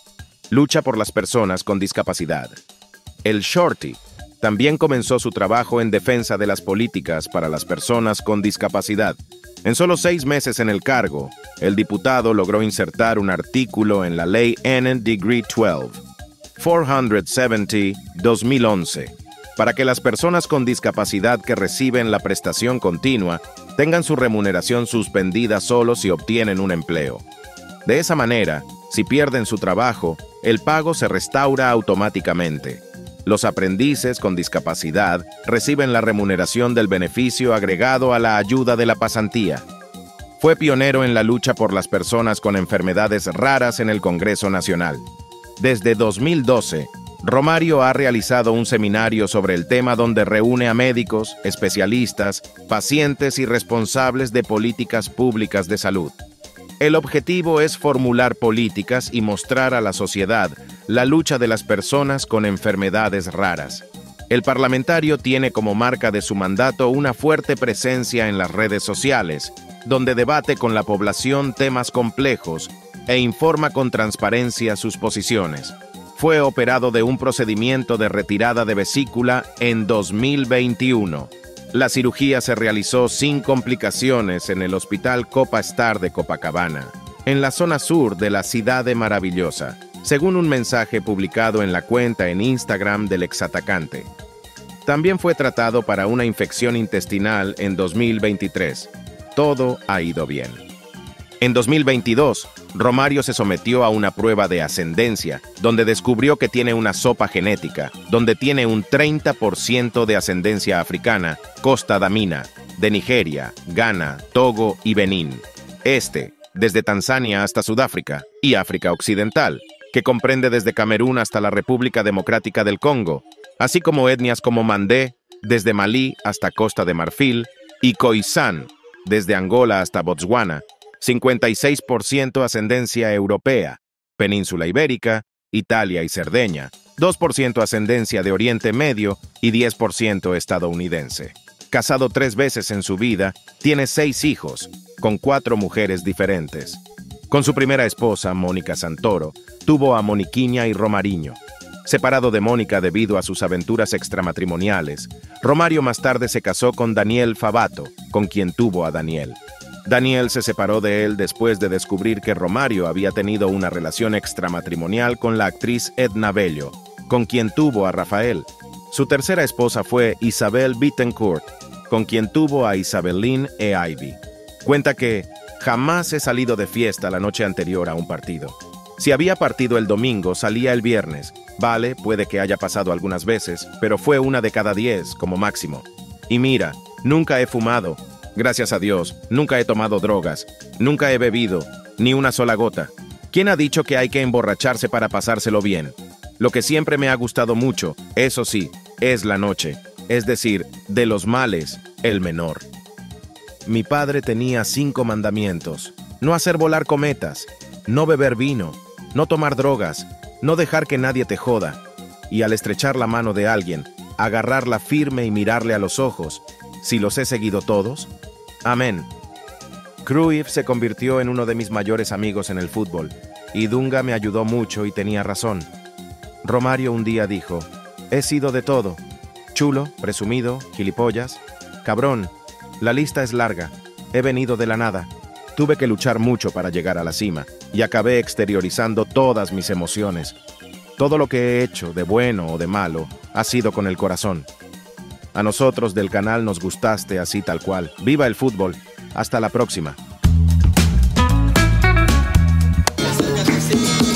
Speaker 5: Lucha por las personas con discapacidad. El Shorty también comenzó su trabajo en defensa de las políticas para las personas con discapacidad. En solo seis meses en el cargo, el diputado logró insertar un artículo en la Ley N Degree doce, cuatrocientos setenta, dos mil once, para que las personas con discapacidad que reciben la prestación continua tengan su remuneración suspendida solo si obtienen un empleo. De esa manera, si pierden su trabajo, el pago se restaura automáticamente. Los aprendices con discapacidad reciben la remuneración del beneficio agregado a la ayuda de la pasantía. Fue pionero en la lucha por las personas con enfermedades raras en el Congreso Nacional. Desde dos mil doce, Romario ha realizado un seminario sobre el tema donde reúne a médicos, especialistas, pacientes y responsables de políticas públicas de salud. El objetivo es formular políticas y mostrar a la sociedad la lucha de las personas con enfermedades raras. El parlamentario tiene como marca de su mandato una fuerte presencia en las redes sociales, donde debate con la población temas complejos e informa con transparencia sus posiciones. Fue operado de un procedimiento de retirada de vesícula en dos mil veintiuno. La cirugía se realizó sin complicaciones en el Hospital Copa Star de Copacabana, en la zona sur de la Cidade Maravillosa, según un mensaje publicado en la cuenta en Instagram del exatacante. También fue tratado para una infección intestinal en dos mil veintitrés. Todo ha ido bien. En dos mil veintidós, Romario se sometió a una prueba de ascendencia, donde descubrió que tiene una sopa genética, donde tiene un treinta por ciento de ascendencia africana, Costa Damina, de Nigeria, Ghana, Togo y Benín. Este, desde Tanzania hasta Sudáfrica y África Occidental, que comprende desde Camerún hasta la República Democrática del Congo, así como etnias como Mandé, desde Malí hasta Costa de Marfil, y Khoisan, desde Angola hasta Botswana, cincuenta y seis por ciento ascendencia europea, península ibérica, Italia y Cerdeña, dos por ciento ascendencia de Oriente Medio y diez por ciento estadounidense. Casado tres veces en su vida, tiene seis hijos, con cuatro mujeres diferentes. Con su primera esposa, Mónica Santoro, tuvo a Moniquiña y Romariño. Separado de Mónica debido a sus aventuras extramatrimoniales, Romario más tarde se casó con Daniel Favato, con quien tuvo a Daniel. Daniel se separó de él después de descubrir que Romario había tenido una relación extramatrimonial con la actriz Edna Bello, con quien tuvo a Rafael. Su tercera esposa fue Isabel Bittencourt, con quien tuvo a Isabelín e Ivy. Cuenta que jamás he salido de fiesta la noche anterior a un partido. Si había partido el domingo, salía el viernes. Vale, puede que haya pasado algunas veces, pero fue una de cada diez como máximo. Y mira, nunca he fumado. Gracias a Dios, nunca he tomado drogas, nunca he bebido, ni una sola gota. ¿Quién ha dicho que hay que emborracharse para pasárselo bien? Lo que siempre me ha gustado mucho, eso sí, es la noche, es decir, de los males, el menor. Mi padre tenía cinco mandamientos: no hacer volar cometas, no beber vino, no tomar drogas, no dejar que nadie te joda, y al estrechar la mano de alguien, agarrarla firme y mirarle a los ojos. Si los he seguido todos, amén. Cruyff se convirtió en uno de mis mayores amigos en el fútbol, y Dunga me ayudó mucho y tenía razón. Romario un día dijo: he sido de todo, Chulo, presumido, gilipollas, cabrón. La lista es larga. He venido de la nada. Tuve que luchar mucho para llegar a la cima y acabé exteriorizando todas mis emociones. Todo lo que he hecho, de bueno o de malo, ha sido con el corazón. A nosotros del canal nos gustaste así tal cual. ¡Viva el fútbol! Hasta la próxima.
Speaker 6: Essa é a minha